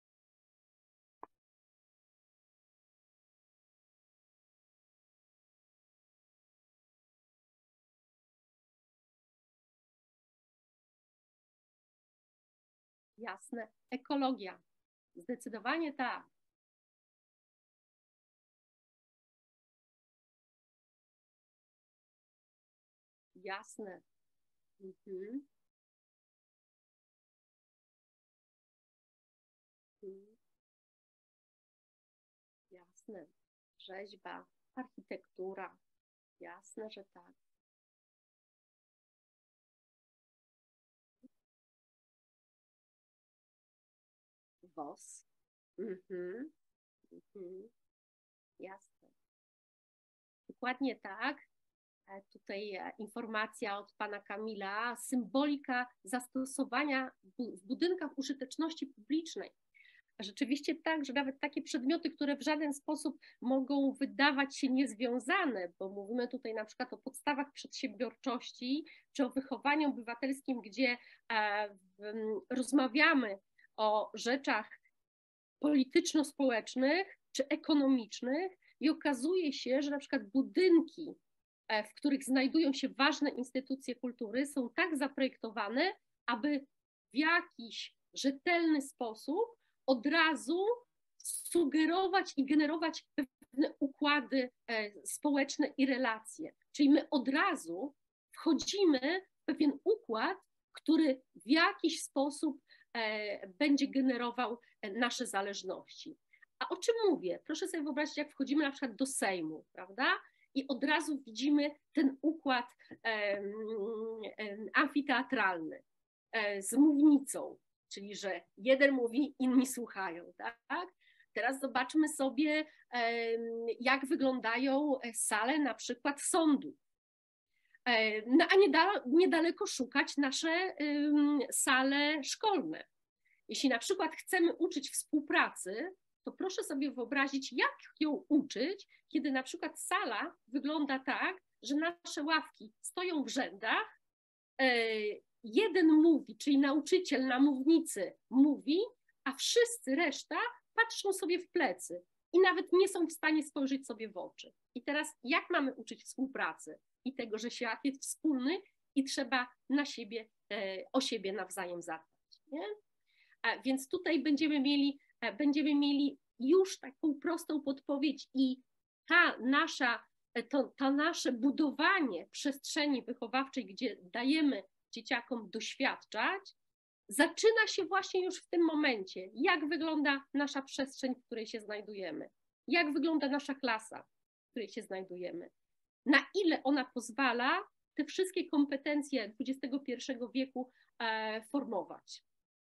Jasne. Ekologia. Zdecydowanie tak. Jasne. Mhm. Mhm. Jasne. Rzeźba, architektura. Jasne, że tak. W O S. Mhm. Mhm. Jasne. Dokładnie tak. Tutaj informacja od pana Kamila, symbolika zastosowania w budynkach użyteczności publicznej. Rzeczywiście tak, że nawet takie przedmioty, które w żaden sposób mogą wydawać się niezwiązane, bo mówimy tutaj na przykład o podstawach przedsiębiorczości, czy o wychowaniu obywatelskim, gdzie rozmawiamy o rzeczach polityczno-społecznych czy ekonomicznych i okazuje się, że na przykład budynki, w których znajdują się ważne instytucje kultury, są tak zaprojektowane, aby w jakiś rzetelny sposób od razu sugerować i generować pewne układy społeczne i relacje. Czyli my od razu wchodzimy w pewien układ, który w jakiś sposób będzie generował nasze zależności. A o czym mówię? Proszę sobie wyobrazić, jak wchodzimy na przykład do Sejmu, prawda? I od razu widzimy ten układ um, um, amfiteatralny um, z mównicą, czyli że jeden mówi, inni słuchają, tak? Teraz zobaczmy sobie, um, jak wyglądają sale na przykład sądu. No a niedaleko, niedaleko szukać nasze um, sale szkolne. Jeśli na przykład chcemy uczyć współpracy, to proszę sobie wyobrazić, jak ją uczyć, kiedy na przykład sala wygląda tak, że nasze ławki stoją w rzędach, jeden mówi, czyli nauczyciel na mównicy mówi, a wszyscy reszta patrzą sobie w plecy i nawet nie są w stanie spojrzeć sobie w oczy. I teraz jak mamy uczyć współpracy i tego, że świat jest wspólny i trzeba na siebie, o siebie nawzajem zadbać, nie? A więc tutaj będziemy mieli, będziemy mieli już taką prostą podpowiedź i ta nasza, to, to nasze budowanie przestrzeni wychowawczej, gdzie dajemy dzieciakom doświadczać, zaczyna się właśnie już w tym momencie. Jak wygląda nasza przestrzeń, w której się znajdujemy? Jak wygląda nasza klasa, w której się znajdujemy? Na ile ona pozwala te wszystkie kompetencje dwudziestego pierwszego wieku e, formować?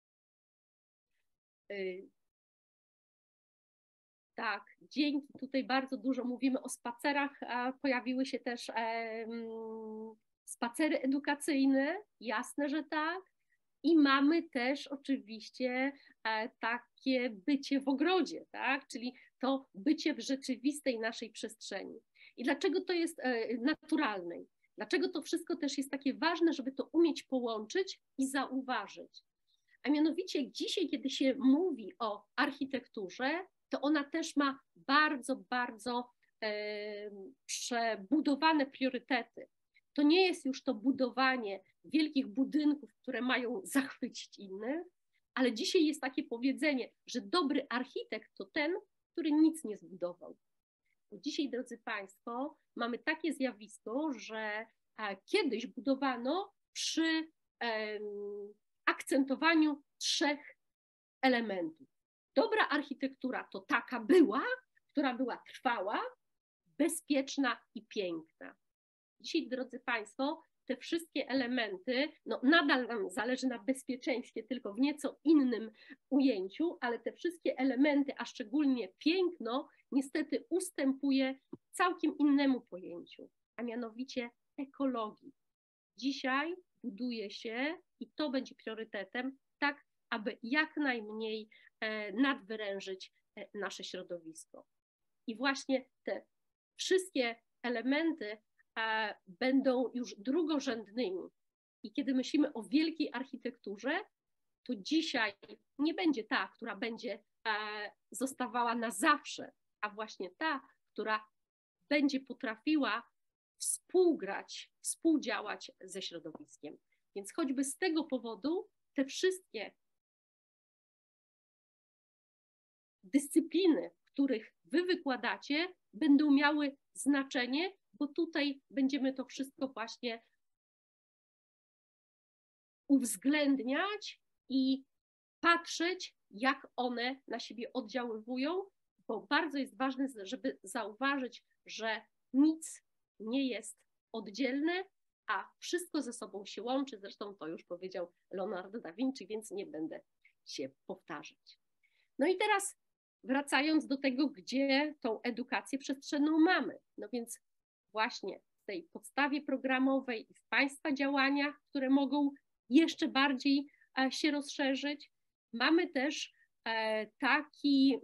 Tak, dzięki. Tutaj bardzo dużo mówimy o spacerach. Pojawiły się też spacery edukacyjne, jasne, że tak. I mamy też oczywiście takie bycie w ogrodzie, tak? Czyli to bycie w rzeczywistej naszej przestrzeni. I dlaczego to jest naturalne? Dlaczego to wszystko też jest takie ważne, żeby to umieć połączyć i zauważyć? A mianowicie dzisiaj, kiedy się mówi o architekturze, to ona też ma bardzo, bardzo e, przebudowane priorytety. To nie jest już to budowanie wielkich budynków, które mają zachwycić innych, ale dzisiaj jest takie powiedzenie, że dobry architekt to ten, który nic nie zbudował. Bo dzisiaj, drodzy Państwo, mamy takie zjawisko, że kiedyś budowano przy akcentowaniu trzech elementów. Dobra architektura to taka była, która była trwała, bezpieczna i piękna. Dzisiaj, drodzy Państwo, te wszystkie elementy, no nadal nam zależy na bezpieczeństwie, tylko w nieco innym ujęciu, ale te wszystkie elementy, a szczególnie piękno, niestety ustępuje całkiem innemu pojęciu, a mianowicie ekologii. Dzisiaj buduje się, i to będzie priorytetem, tak aby jak najmniej nadwyrężyć nasze środowisko. I właśnie te wszystkie elementy będą już drugorzędnymi. I kiedy myślimy o wielkiej architekturze, to dzisiaj nie będzie ta, która będzie zostawała na zawsze, a właśnie ta, która będzie potrafiła współgrać, współdziałać ze środowiskiem. Więc choćby z tego powodu te wszystkie dyscypliny, których wy wykładacie, będą miały znaczenie, bo tutaj będziemy to wszystko właśnie uwzględniać i patrzeć, jak one na siebie oddziaływują, bo bardzo jest ważne, żeby zauważyć, że nic nie jest oddzielne, a wszystko ze sobą się łączy. Zresztą to już powiedział Leonardo da Vinci, więc nie będę się powtarzać. No i teraz wracając do tego, gdzie tą edukację przestrzenną mamy. No więc właśnie w tej podstawie programowej i w Państwa działaniach, które mogą jeszcze bardziej się rozszerzyć, mamy też taki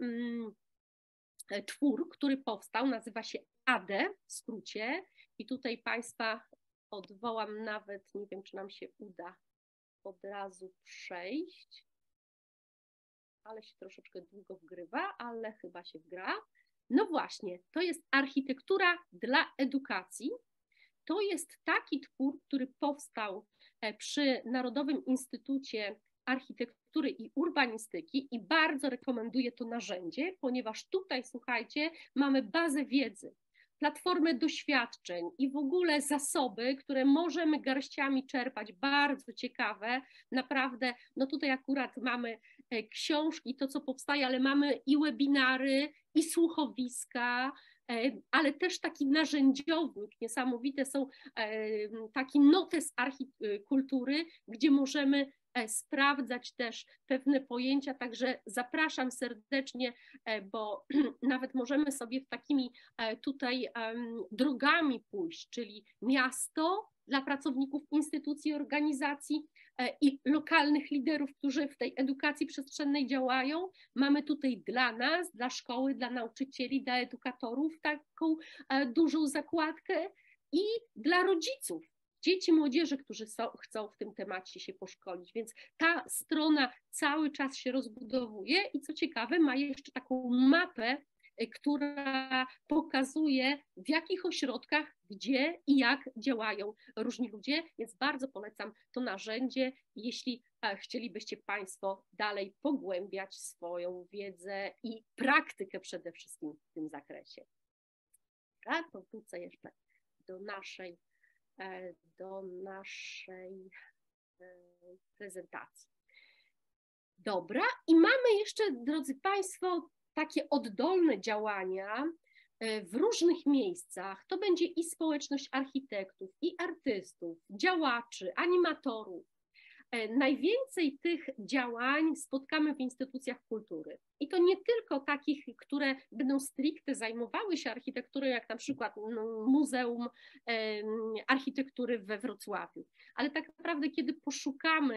twór, który powstał, nazywa się A D w skrócie i tutaj Państwa odwołam nawet, nie wiem, czy nam się uda od razu przejść, ale się troszeczkę długo wgrywa, ale chyba się wgra. No właśnie, to jest architektura dla edukacji. To jest taki twór, który powstał przy Narodowym Instytucie Architektury i Urbanistyki i bardzo rekomenduję to narzędzie, ponieważ tutaj, słuchajcie, mamy bazę wiedzy, platformę doświadczeń i w ogóle zasoby, które możemy garściami czerpać, bardzo ciekawe, naprawdę, no tutaj akurat mamy książki, to co powstaje, ale mamy i webinary, i słuchowiska, ale też taki narzędziownik, niesamowite są taki notes archikultury, gdzie możemy sprawdzać też pewne pojęcia, także zapraszam serdecznie, bo nawet możemy sobie w takimi tutaj drogami pójść, czyli miasto dla pracowników instytucji, organizacji i lokalnych liderów, którzy w tej edukacji przestrzennej działają. Mamy tutaj dla nas, dla szkoły, dla nauczycieli, dla edukatorów taką dużą zakładkę i dla rodziców, dzieci, młodzieży, którzy są, chcą w tym temacie się poszkolić, więc ta strona cały czas się rozbudowuje i co ciekawe ma jeszcze taką mapę, która pokazuje, w jakich ośrodkach, gdzie i jak działają różni ludzie, więc bardzo polecam to narzędzie, jeśli chcielibyście Państwo dalej pogłębiać swoją wiedzę i praktykę przede wszystkim w tym zakresie. A to wrócę jeszcze do naszej, do naszej prezentacji. Dobra, i mamy jeszcze, drodzy Państwo, takie oddolne działania w różnych miejscach. To będzie i społeczność architektów, i artystów, działaczy, animatorów. Najwięcej tych działań spotkamy w instytucjach kultury. I to nie tylko takich, które będą stricte zajmowały się architekturą, jak na przykład Muzeum Architektury we Wrocławiu, ale tak naprawdę, kiedy poszukamy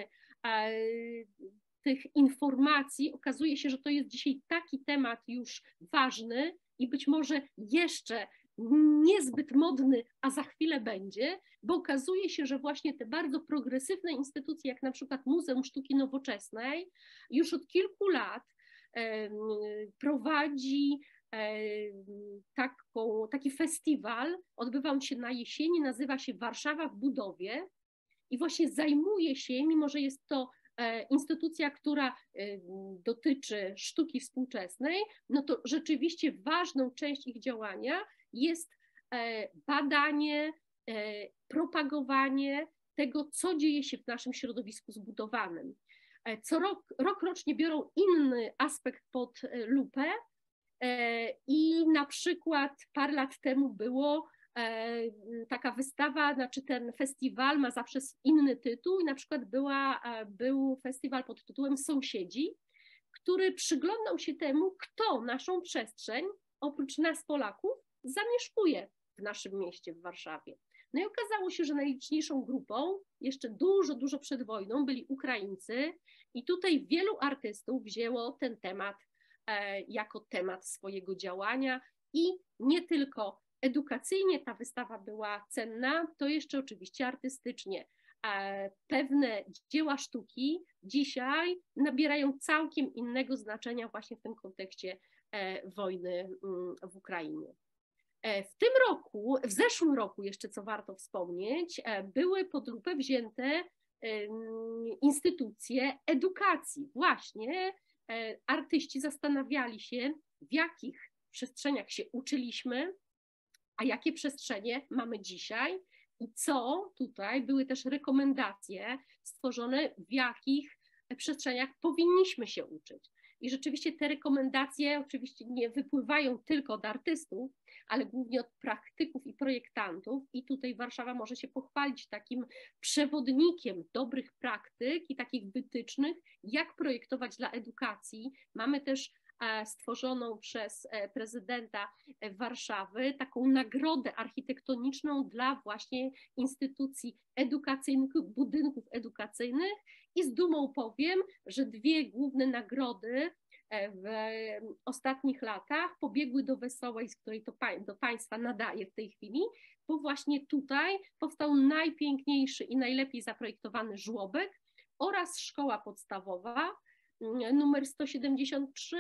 tych informacji, okazuje się, że to jest dzisiaj taki temat już ważny i być może jeszcze niezbyt modny, a za chwilę będzie, bo okazuje się, że właśnie te bardzo progresywne instytucje, jak na przykład Muzeum Sztuki Nowoczesnej, już od kilku lat e, prowadzi e, taką, taki festiwal, odbywa on się na jesieni, nazywa się Warszawa w budowie i właśnie zajmuje się, mimo że jest to instytucja, która dotyczy sztuki współczesnej, no to rzeczywiście ważną część ich działania jest badanie, propagowanie tego, co dzieje się w naszym środowisku zbudowanym. Co rok, rok rocznie biorą inny aspekt pod lupę i na przykład parę lat temu było taka wystawa, znaczy ten festiwal ma zawsze inny tytuł i na przykład była, był festiwal pod tytułem Sąsiedzi, który przyglądał się temu, kto naszą przestrzeń, oprócz nas Polaków, zamieszkuje w naszym mieście, w Warszawie. No i okazało się, że najliczniejszą grupą, jeszcze dużo, dużo przed wojną, byli Ukraińcy i tutaj wielu artystów wzięło ten temat e, jako temat swojego działania i nie tylko edukacyjnie ta wystawa była cenna, to jeszcze oczywiście artystycznie. E, pewne dzieła sztuki dzisiaj nabierają całkiem innego znaczenia właśnie w tym kontekście e, wojny mm, w Ukrainie. W tym roku, w zeszłym roku jeszcze, co warto wspomnieć, były pod lupę wzięte instytucje edukacji. Właśnie artyści zastanawiali się, w jakich przestrzeniach się uczyliśmy, a jakie przestrzenie mamy dzisiaj i co tutaj były też rekomendacje stworzone, w jakich przestrzeniach powinniśmy się uczyć. I rzeczywiście te rekomendacje oczywiście nie wypływają tylko od artystów, ale głównie od praktyków i projektantów i tutaj Warszawa może się pochwalić takim przewodnikiem dobrych praktyk i takich wytycznych, jak projektować dla edukacji. Mamy też stworzoną przez prezydenta Warszawy taką nagrodę architektoniczną dla właśnie instytucji edukacyjnych, budynków edukacyjnych i z dumą powiem, że dwie główne nagrody w ostatnich latach pobiegły do Wesołej, z której to do Państwa nadaję w tej chwili, bo właśnie tutaj powstał najpiękniejszy i najlepiej zaprojektowany żłobek oraz szkoła podstawowa numer sto siedemdziesiąt trzy.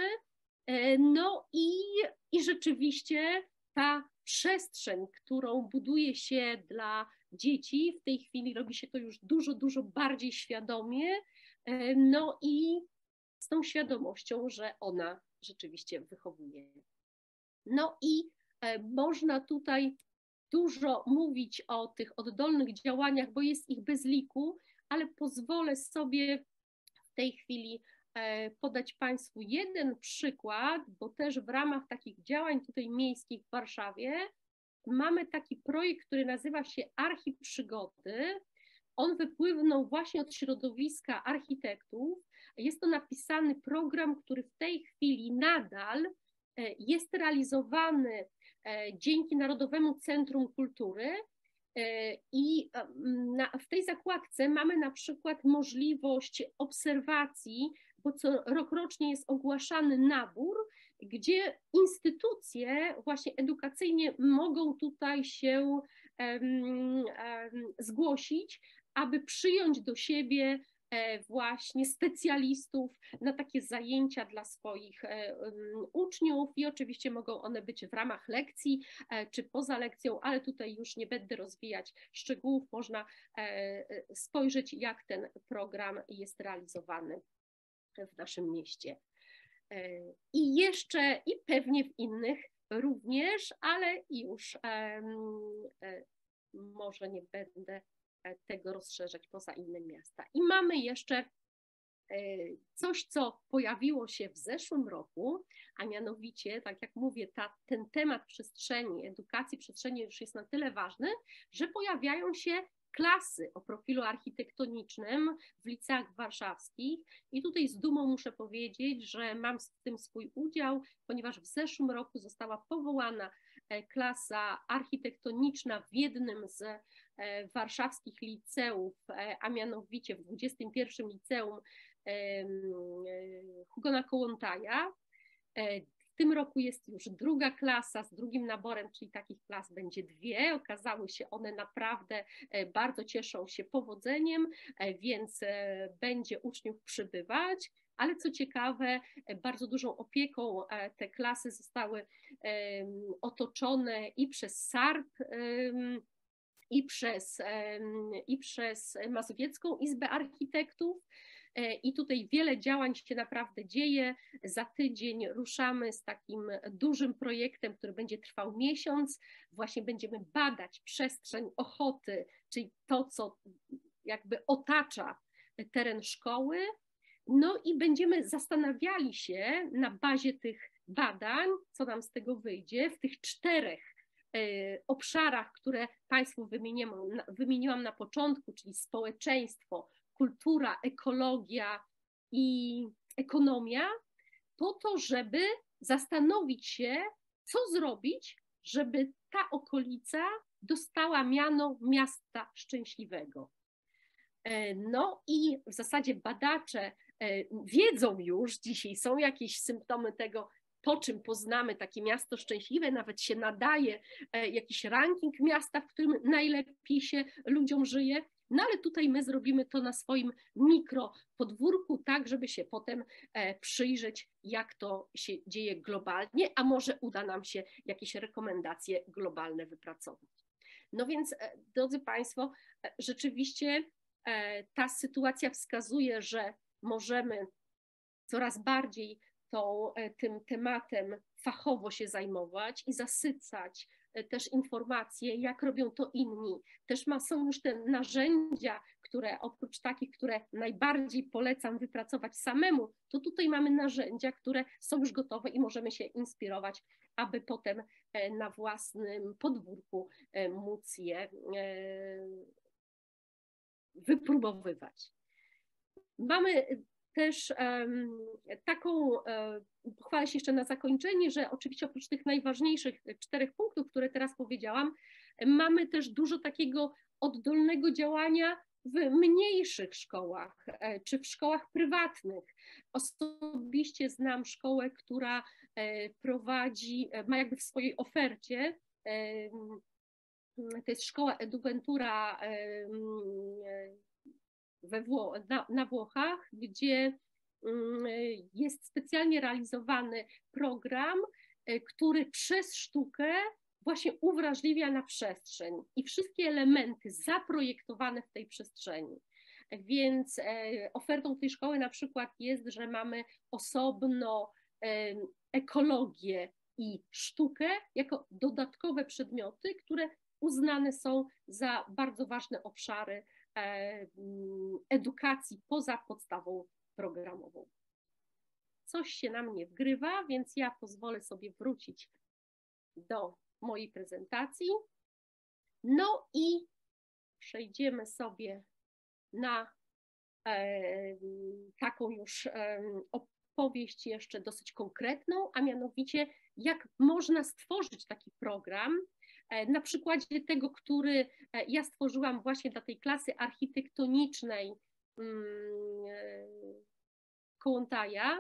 No i, i rzeczywiście ta przestrzeń, którą buduje się dla dzieci, w tej chwili robi się to już dużo, dużo bardziej świadomie, no i z tą świadomością, że ona rzeczywiście wychowuje. No i można tutaj dużo mówić o tych oddolnych działaniach, bo jest ich bez liku, ale pozwolę sobie w tej chwili podać Państwu jeden przykład, bo też w ramach takich działań tutaj miejskich w Warszawie mamy taki projekt, który nazywa się Archiprzygody. On wypłynął właśnie od środowiska architektów. Jest to napisany program, który w tej chwili nadal jest realizowany dzięki Narodowemu Centrum Kultury. I w tej zakładce mamy na przykład możliwość obserwacji, bo co rokrocznie jest ogłaszany nabór, gdzie instytucje właśnie edukacyjnie mogą tutaj się um, um, zgłosić, aby przyjąć do siebie właśnie specjalistów na takie zajęcia dla swoich uczniów i oczywiście mogą one być w ramach lekcji czy poza lekcją, ale tutaj już nie będę rozwijać szczegółów, można spojrzeć, jak ten program jest realizowany w naszym mieście. I jeszcze, i pewnie w innych również, ale już może nie będę tego rozszerzać poza inne miasta. I mamy jeszcze coś, co pojawiło się w zeszłym roku, a mianowicie, tak jak mówię, ta, ten temat przestrzeni, edukacji przestrzeni już jest na tyle ważny, że pojawiają się klasy o profilu architektonicznym w liceach warszawskich i tutaj z dumą muszę powiedzieć, że mam w tym swój udział, ponieważ w zeszłym roku została powołana klasa architektoniczna w jednym z warszawskich liceów, a mianowicie w dwudziestym pierwszym liceum Hugona Kołłątaja. W tym roku jest już druga klasa z drugim naborem, czyli takich klas będzie dwie. Okazały się one naprawdę, bardzo cieszą się powodzeniem, więc będzie uczniów przybywać. Ale co ciekawe, bardzo dużą opieką te klasy zostały otoczone i przez S A R P, i przez, i przez Mazowiecką Izbę Architektów. i tutaj wiele działań się naprawdę dzieje. Za tydzień ruszamy z takim dużym projektem, który będzie trwał miesiąc. Właśnie będziemy badać przestrzeń Ochoty, czyli to, co jakby otacza teren szkoły. No i będziemy zastanawiali się na bazie tych badań, co nam z tego wyjdzie, w tych czterech obszarach, które Państwu wymieniłam, wymieniłam na początku, czyli społeczeństwo, kultura, ekologia i ekonomia, po to, żeby zastanowić się, co zrobić, żeby ta okolica dostała miano miasta szczęśliwego. No i w zasadzie badacze wiedzą już, dzisiaj są jakieś symptomy tego, po czym poznamy takie miasto szczęśliwe, nawet się nadaje jakiś ranking miasta, w którym najlepiej się ludziom żyje. No ale tutaj my zrobimy to na swoim mikro podwórku, tak żeby się potem przyjrzeć, jak to się dzieje globalnie, a może uda nam się jakieś rekomendacje globalne wypracować. No więc, drodzy Państwo, rzeczywiście ta sytuacja wskazuje, że możemy coraz bardziej tą, tym tematem fachowo się zajmować i zasycać też informacje, jak robią to inni. Też ma, są już te narzędzia, które oprócz takich, które najbardziej polecam wypracować samemu, to tutaj mamy narzędzia, które są już gotowe i możemy się inspirować, aby potem na własnym podwórku móc je wypróbowywać. Mamy też um, taką, um, pochwalę się jeszcze na zakończenie, że oczywiście oprócz tych najważniejszych czterech punktów, które teraz powiedziałam, mamy też dużo takiego oddolnego działania w mniejszych szkołach czy w szkołach prywatnych. Osobiście znam szkołę, która prowadzi, ma jakby w swojej ofercie, to jest szkoła Eduventura we Wło na, na Włochach, gdzie jest specjalnie realizowany program, który przez sztukę właśnie uwrażliwia na przestrzeń i wszystkie elementy zaprojektowane w tej przestrzeni. Więc ofertą tej szkoły na przykład jest, że mamy osobno ekologię i sztukę jako dodatkowe przedmioty, które uznane są za bardzo ważne obszary edukacji poza podstawą programową. Coś się na mnie wgrywa, więc ja pozwolę sobie wrócić do mojej prezentacji. No i przejdziemy sobie na e, taką już e, opowieść jeszcze dosyć konkretną, a mianowicie jak można stworzyć taki program, na przykładzie tego, który ja stworzyłam właśnie dla tej klasy architektonicznej Kołłątaja.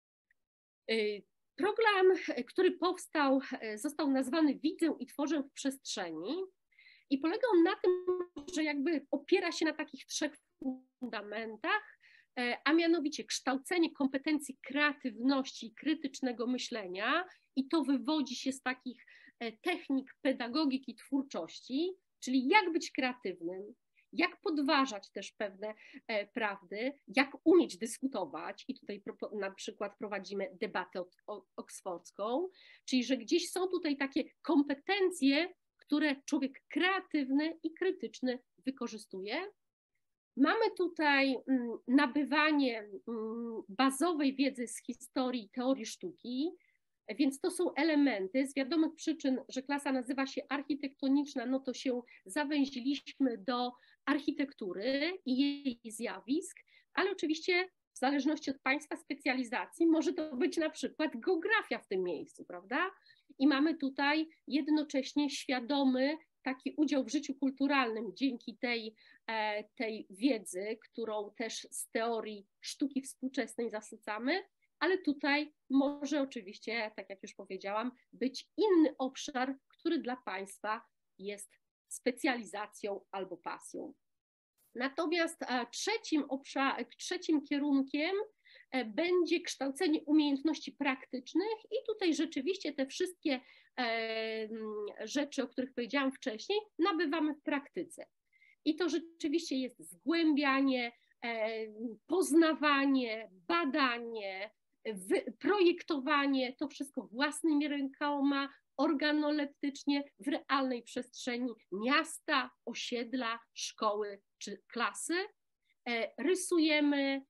Program, który powstał, został nazwany Widzę i tworzę w przestrzeni i polega on na tym, że jakby opiera się na takich trzech fundamentach, a mianowicie kształcenie kompetencji kreatywności i krytycznego myślenia i to wywodzi się z takich technik pedagogiki twórczości, czyli jak być kreatywnym, jak podważać też pewne prawdy, jak umieć dyskutować i tutaj na przykład prowadzimy debatę oksfordzką, czyli że gdzieś są tutaj takie kompetencje, które człowiek kreatywny i krytyczny wykorzystuje. Mamy tutaj nabywanie bazowej wiedzy z historii, teorii sztuki, więc to są elementy z wiadomych przyczyn, że klasa nazywa się architektoniczna, no to się zawęziliśmy do architektury i jej zjawisk, ale oczywiście w zależności od Państwa specjalizacji może to być na przykład geografia w tym miejscu, prawda? I mamy tutaj jednocześnie świadomy taki udział w życiu kulturalnym dzięki tej, tej wiedzy, którą też z teorii sztuki współczesnej zasycamy, ale tutaj może oczywiście, tak jak już powiedziałam, być inny obszar, który dla Państwa jest specjalizacją albo pasją. Natomiast trzecim, obszar, trzecim kierunkiem będzie kształcenie umiejętności praktycznych i tutaj rzeczywiście te wszystkie rzeczy, o których powiedziałam wcześniej, nabywamy w praktyce. I to rzeczywiście jest zgłębianie poznawanie, badanie, projektowanie, to wszystko własnymi rękoma, organoleptycznie w realnej przestrzeni miasta, osiedla, szkoły czy klasy. Rysujemy,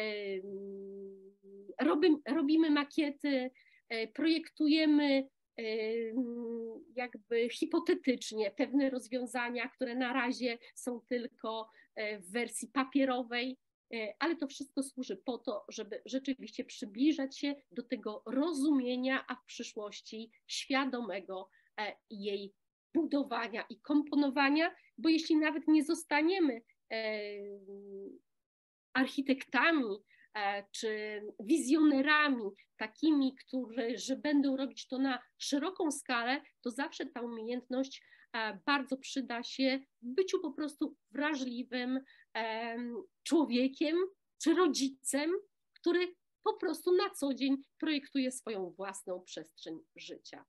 robimy, robimy makiety, projektujemy jakby hipotetycznie pewne rozwiązania, które na razie są tylko w wersji papierowej, ale to wszystko służy po to, żeby rzeczywiście przybliżać się do tego rozumienia, a w przyszłości świadomego jej budowania i komponowania, bo jeśli nawet nie zostaniemy architektami czy wizjonerami takimi, którzy będą robić to na szeroką skalę, to zawsze ta umiejętność bardzo przyda się w byciu po prostu wrażliwym człowiekiem czy rodzicem, który po prostu na co dzień projektuje swoją własną przestrzeń życia.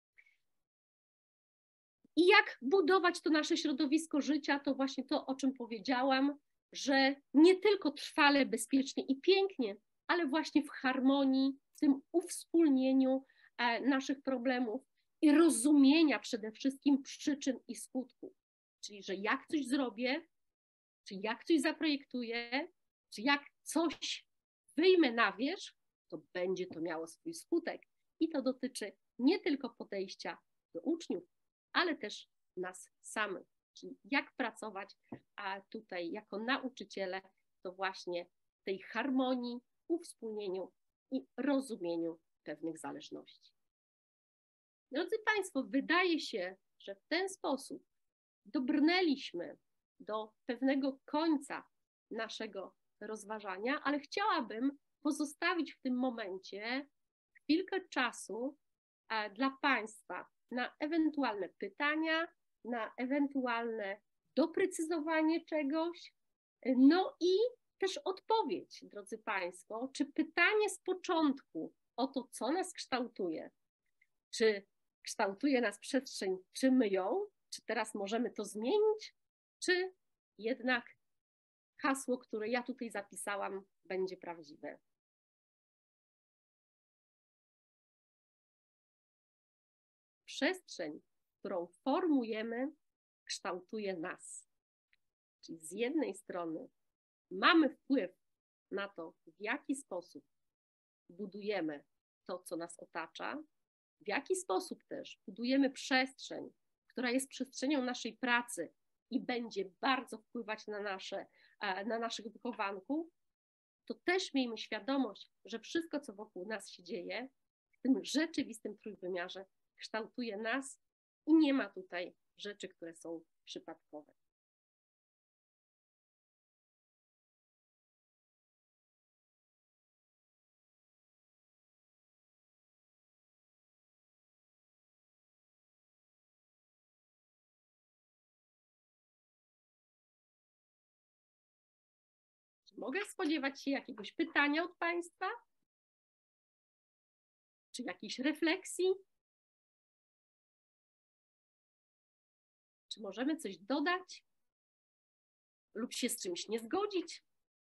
I jak budować to nasze środowisko życia, to właśnie to, o czym powiedziałam, że nie tylko trwale, bezpiecznie i pięknie, ale właśnie w harmonii, w tym uwspólnieniu naszych problemów i rozumienia przede wszystkim przyczyn i skutków. Czyli, że jak coś zrobię, czy jak coś zaprojektuję, czy jak coś wyjmę na wierzch, to będzie to miało swój skutek. I to dotyczy nie tylko podejścia do uczniów, ale też nas samych. Czyli jak pracować, a tutaj jako nauczyciele, to właśnie w tej harmonii, uwspólnieniu i rozumieniu pewnych zależności. Drodzy Państwo, wydaje się, że w ten sposób dobrnęliśmy do pewnego końca naszego rozważania, ale chciałabym pozostawić w tym momencie chwilkę czasu dla Państwa na ewentualne pytania, na ewentualne doprecyzowanie czegoś, no i też odpowiedź, drodzy Państwo, czy pytanie z początku o to, co nas kształtuje, czy kształtuje nas przestrzeń, czy my ją, czy teraz możemy to zmienić, czy jednak hasło, które ja tutaj zapisałam, będzie prawdziwe. Przestrzeń, którą formujemy, kształtuje nas. Czyli z jednej strony mamy wpływ na to, w jaki sposób budujemy to, co nas otacza, w jaki sposób też budujemy przestrzeń, która jest przestrzenią naszej pracy i będzie bardzo wpływać na, nasze, na naszych wychowanków, to też miejmy świadomość, że wszystko, co wokół nas się dzieje, w tym rzeczywistym trójwymiarze, kształtuje nas i nie ma tutaj rzeczy, które są przypadkowe. Czy mogę spodziewać się jakiegoś pytania od Państwa? Czy jakiejś refleksji? Czy możemy coś dodać? Lub się z czymś nie zgodzić?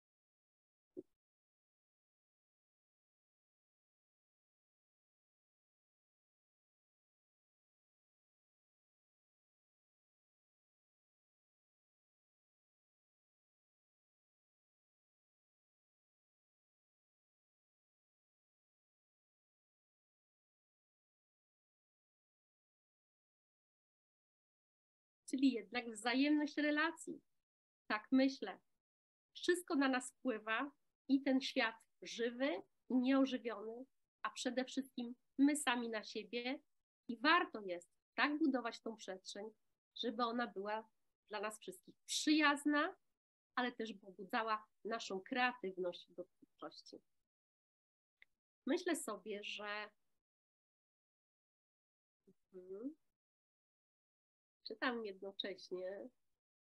Czyli jednak wzajemność relacji. Tak myślę. Wszystko na nas wpływa i ten świat żywy i nieożywiony, a przede wszystkim my sami na siebie i warto jest tak budować tą przestrzeń, żeby ona była dla nas wszystkich przyjazna, ale też pobudzała naszą kreatywność do twórczości. Myślę sobie, że mhm. czytam jednocześnie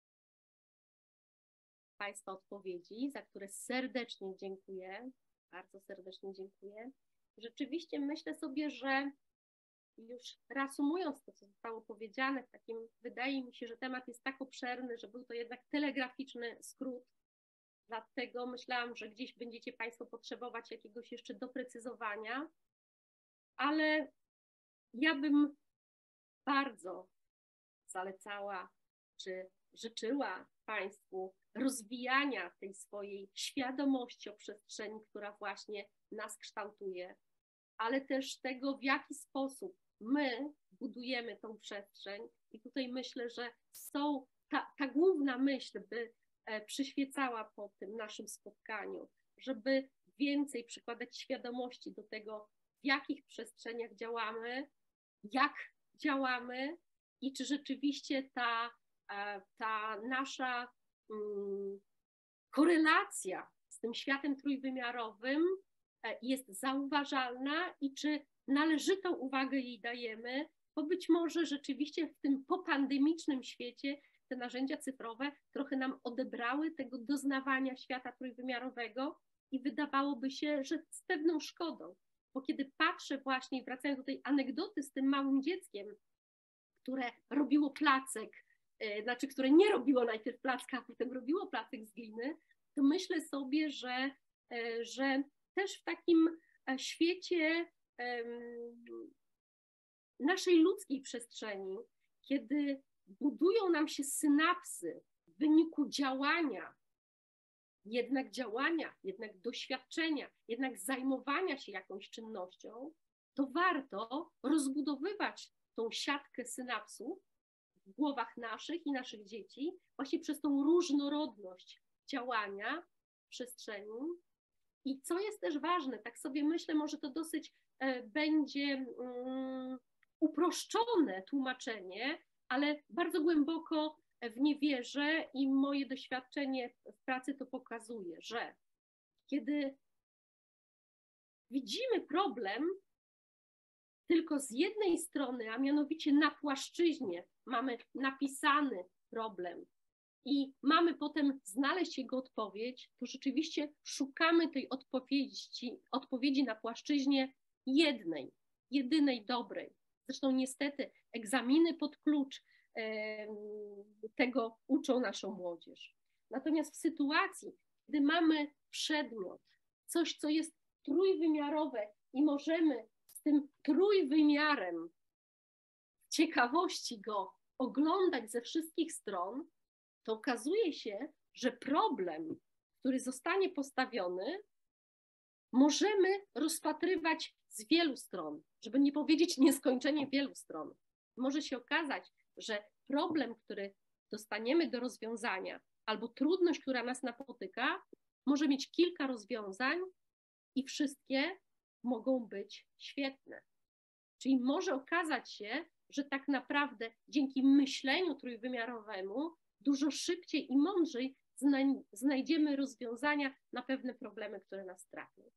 Państwa odpowiedzi, za które serdecznie dziękuję, bardzo serdecznie dziękuję. Rzeczywiście myślę sobie, że już reasumując to, co zostało powiedziane, w takim, wydaje mi się, że temat jest tak obszerny, że był to jednak telegraficzny skrót Dlatego myślałam, że gdzieś będziecie Państwo potrzebować jakiegoś jeszcze doprecyzowania, ale ja bym bardzo zalecała, czy życzyła Państwu rozwijania tej swojej świadomości o przestrzeni, która właśnie nas kształtuje, ale też tego, w jaki sposób my budujemy tą przestrzeń. I tutaj myślę, że są, ta, ta główna myśl by przyświecała po tym naszym spotkaniu, żeby więcej przykładać świadomości do tego, w jakich przestrzeniach działamy, jak działamy i czy rzeczywiście ta, ta nasza um, korelacja z tym światem trójwymiarowym jest zauważalna i czy należytą uwagę jej dajemy, bo być może rzeczywiście w tym popandemicznym świecie te narzędzia cyfrowe trochę nam odebrały tego doznawania świata trójwymiarowego i wydawałoby się, że z pewną szkodą, bo kiedy patrzę właśnie, wracając do tej anegdoty z tym małym dzieckiem, które robiło placek, yy, znaczy, które nie robiło najpierw placka, a potem robiło placek z gliny, to myślę sobie, że, yy, że też w takim świecie yy, naszej ludzkiej przestrzeni, kiedy budują nam się synapsy w wyniku działania, jednak działania, jednak doświadczenia, jednak zajmowania się jakąś czynnością, to warto rozbudowywać tą siatkę synapsów w głowach naszych i naszych dzieci właśnie przez tą różnorodność działania w przestrzeni. I co jest też ważne, tak sobie myślę, może to dosyć e, będzie um, uproszczone tłumaczenie, ale bardzo głęboko w nie wierzę i moje doświadczenie w pracy to pokazuje, że kiedy widzimy problem tylko z jednej strony, a mianowicie na płaszczyźnie mamy napisany problem i mamy potem znaleźć jego odpowiedź, to rzeczywiście szukamy tej odpowiedzi, odpowiedzi na płaszczyźnie jednej, jedynej dobrej. Zresztą niestety egzaminy pod klucz e, tego uczą naszą młodzież. Natomiast w sytuacji, gdy mamy przedmiot, coś, co jest trójwymiarowe i możemy z tym trójwymiarem ciekawości go oglądać ze wszystkich stron, to okazuje się, że problem, który zostanie postawiony, możemy rozpatrywać z wielu stron, żeby nie powiedzieć nieskończenie wielu stron. Może się okazać, że problem, który dostaniemy do rozwiązania, albo trudność, która nas napotyka, może mieć kilka rozwiązań i wszystkie mogą być świetne. Czyli może okazać się, że tak naprawdę dzięki myśleniu trójwymiarowemu dużo szybciej i mądrzej znajdziemy rozwiązania na pewne problemy, które nas trapią.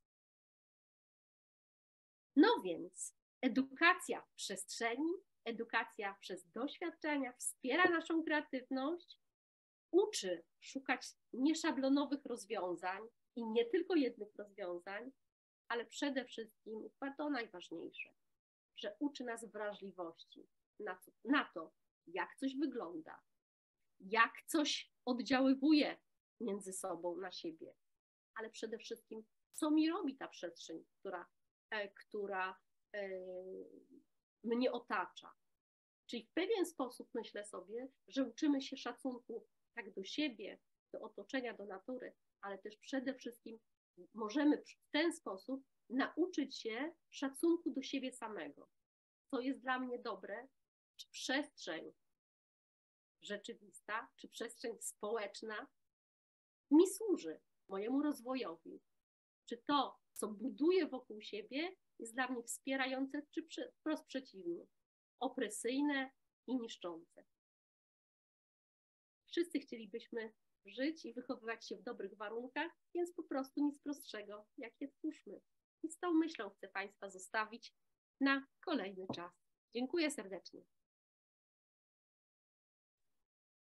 No więc edukacja w przestrzeni, edukacja przez doświadczenia wspiera naszą kreatywność, uczy szukać nieszablonowych rozwiązań i nie tylko jednych rozwiązań, ale przede wszystkim, chyba to najważniejsze, że uczy nas wrażliwości na to, na to, jak coś wygląda, jak coś oddziaływuje między sobą na siebie, ale przede wszystkim, co mi robi ta przestrzeń, która, e, która e, mnie otacza. Czyli w pewien sposób myślę sobie, że uczymy się szacunku tak do siebie, do otoczenia, do natury, ale też przede wszystkim możemy w ten sposób nauczyć się szacunku do siebie samego. Co jest dla mnie dobre, czy przestrzeń rzeczywista, czy przestrzeń społeczna mi służy, mojemu rozwojowi. Czy to, co buduję wokół siebie, jest dla mnie wspierające, czy wprost przeciwnie, opresyjne i niszczące. Wszyscy chcielibyśmy żyć i wychowywać się w dobrych warunkach, więc po prostu nic prostszego, jak je twórzmy. I z tą myślą chcę Państwa zostawić na kolejny czas. Dziękuję serdecznie.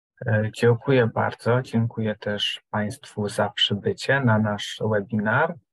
Dziękuję bardzo. Dziękuję też Państwu za przybycie na nasz webinar.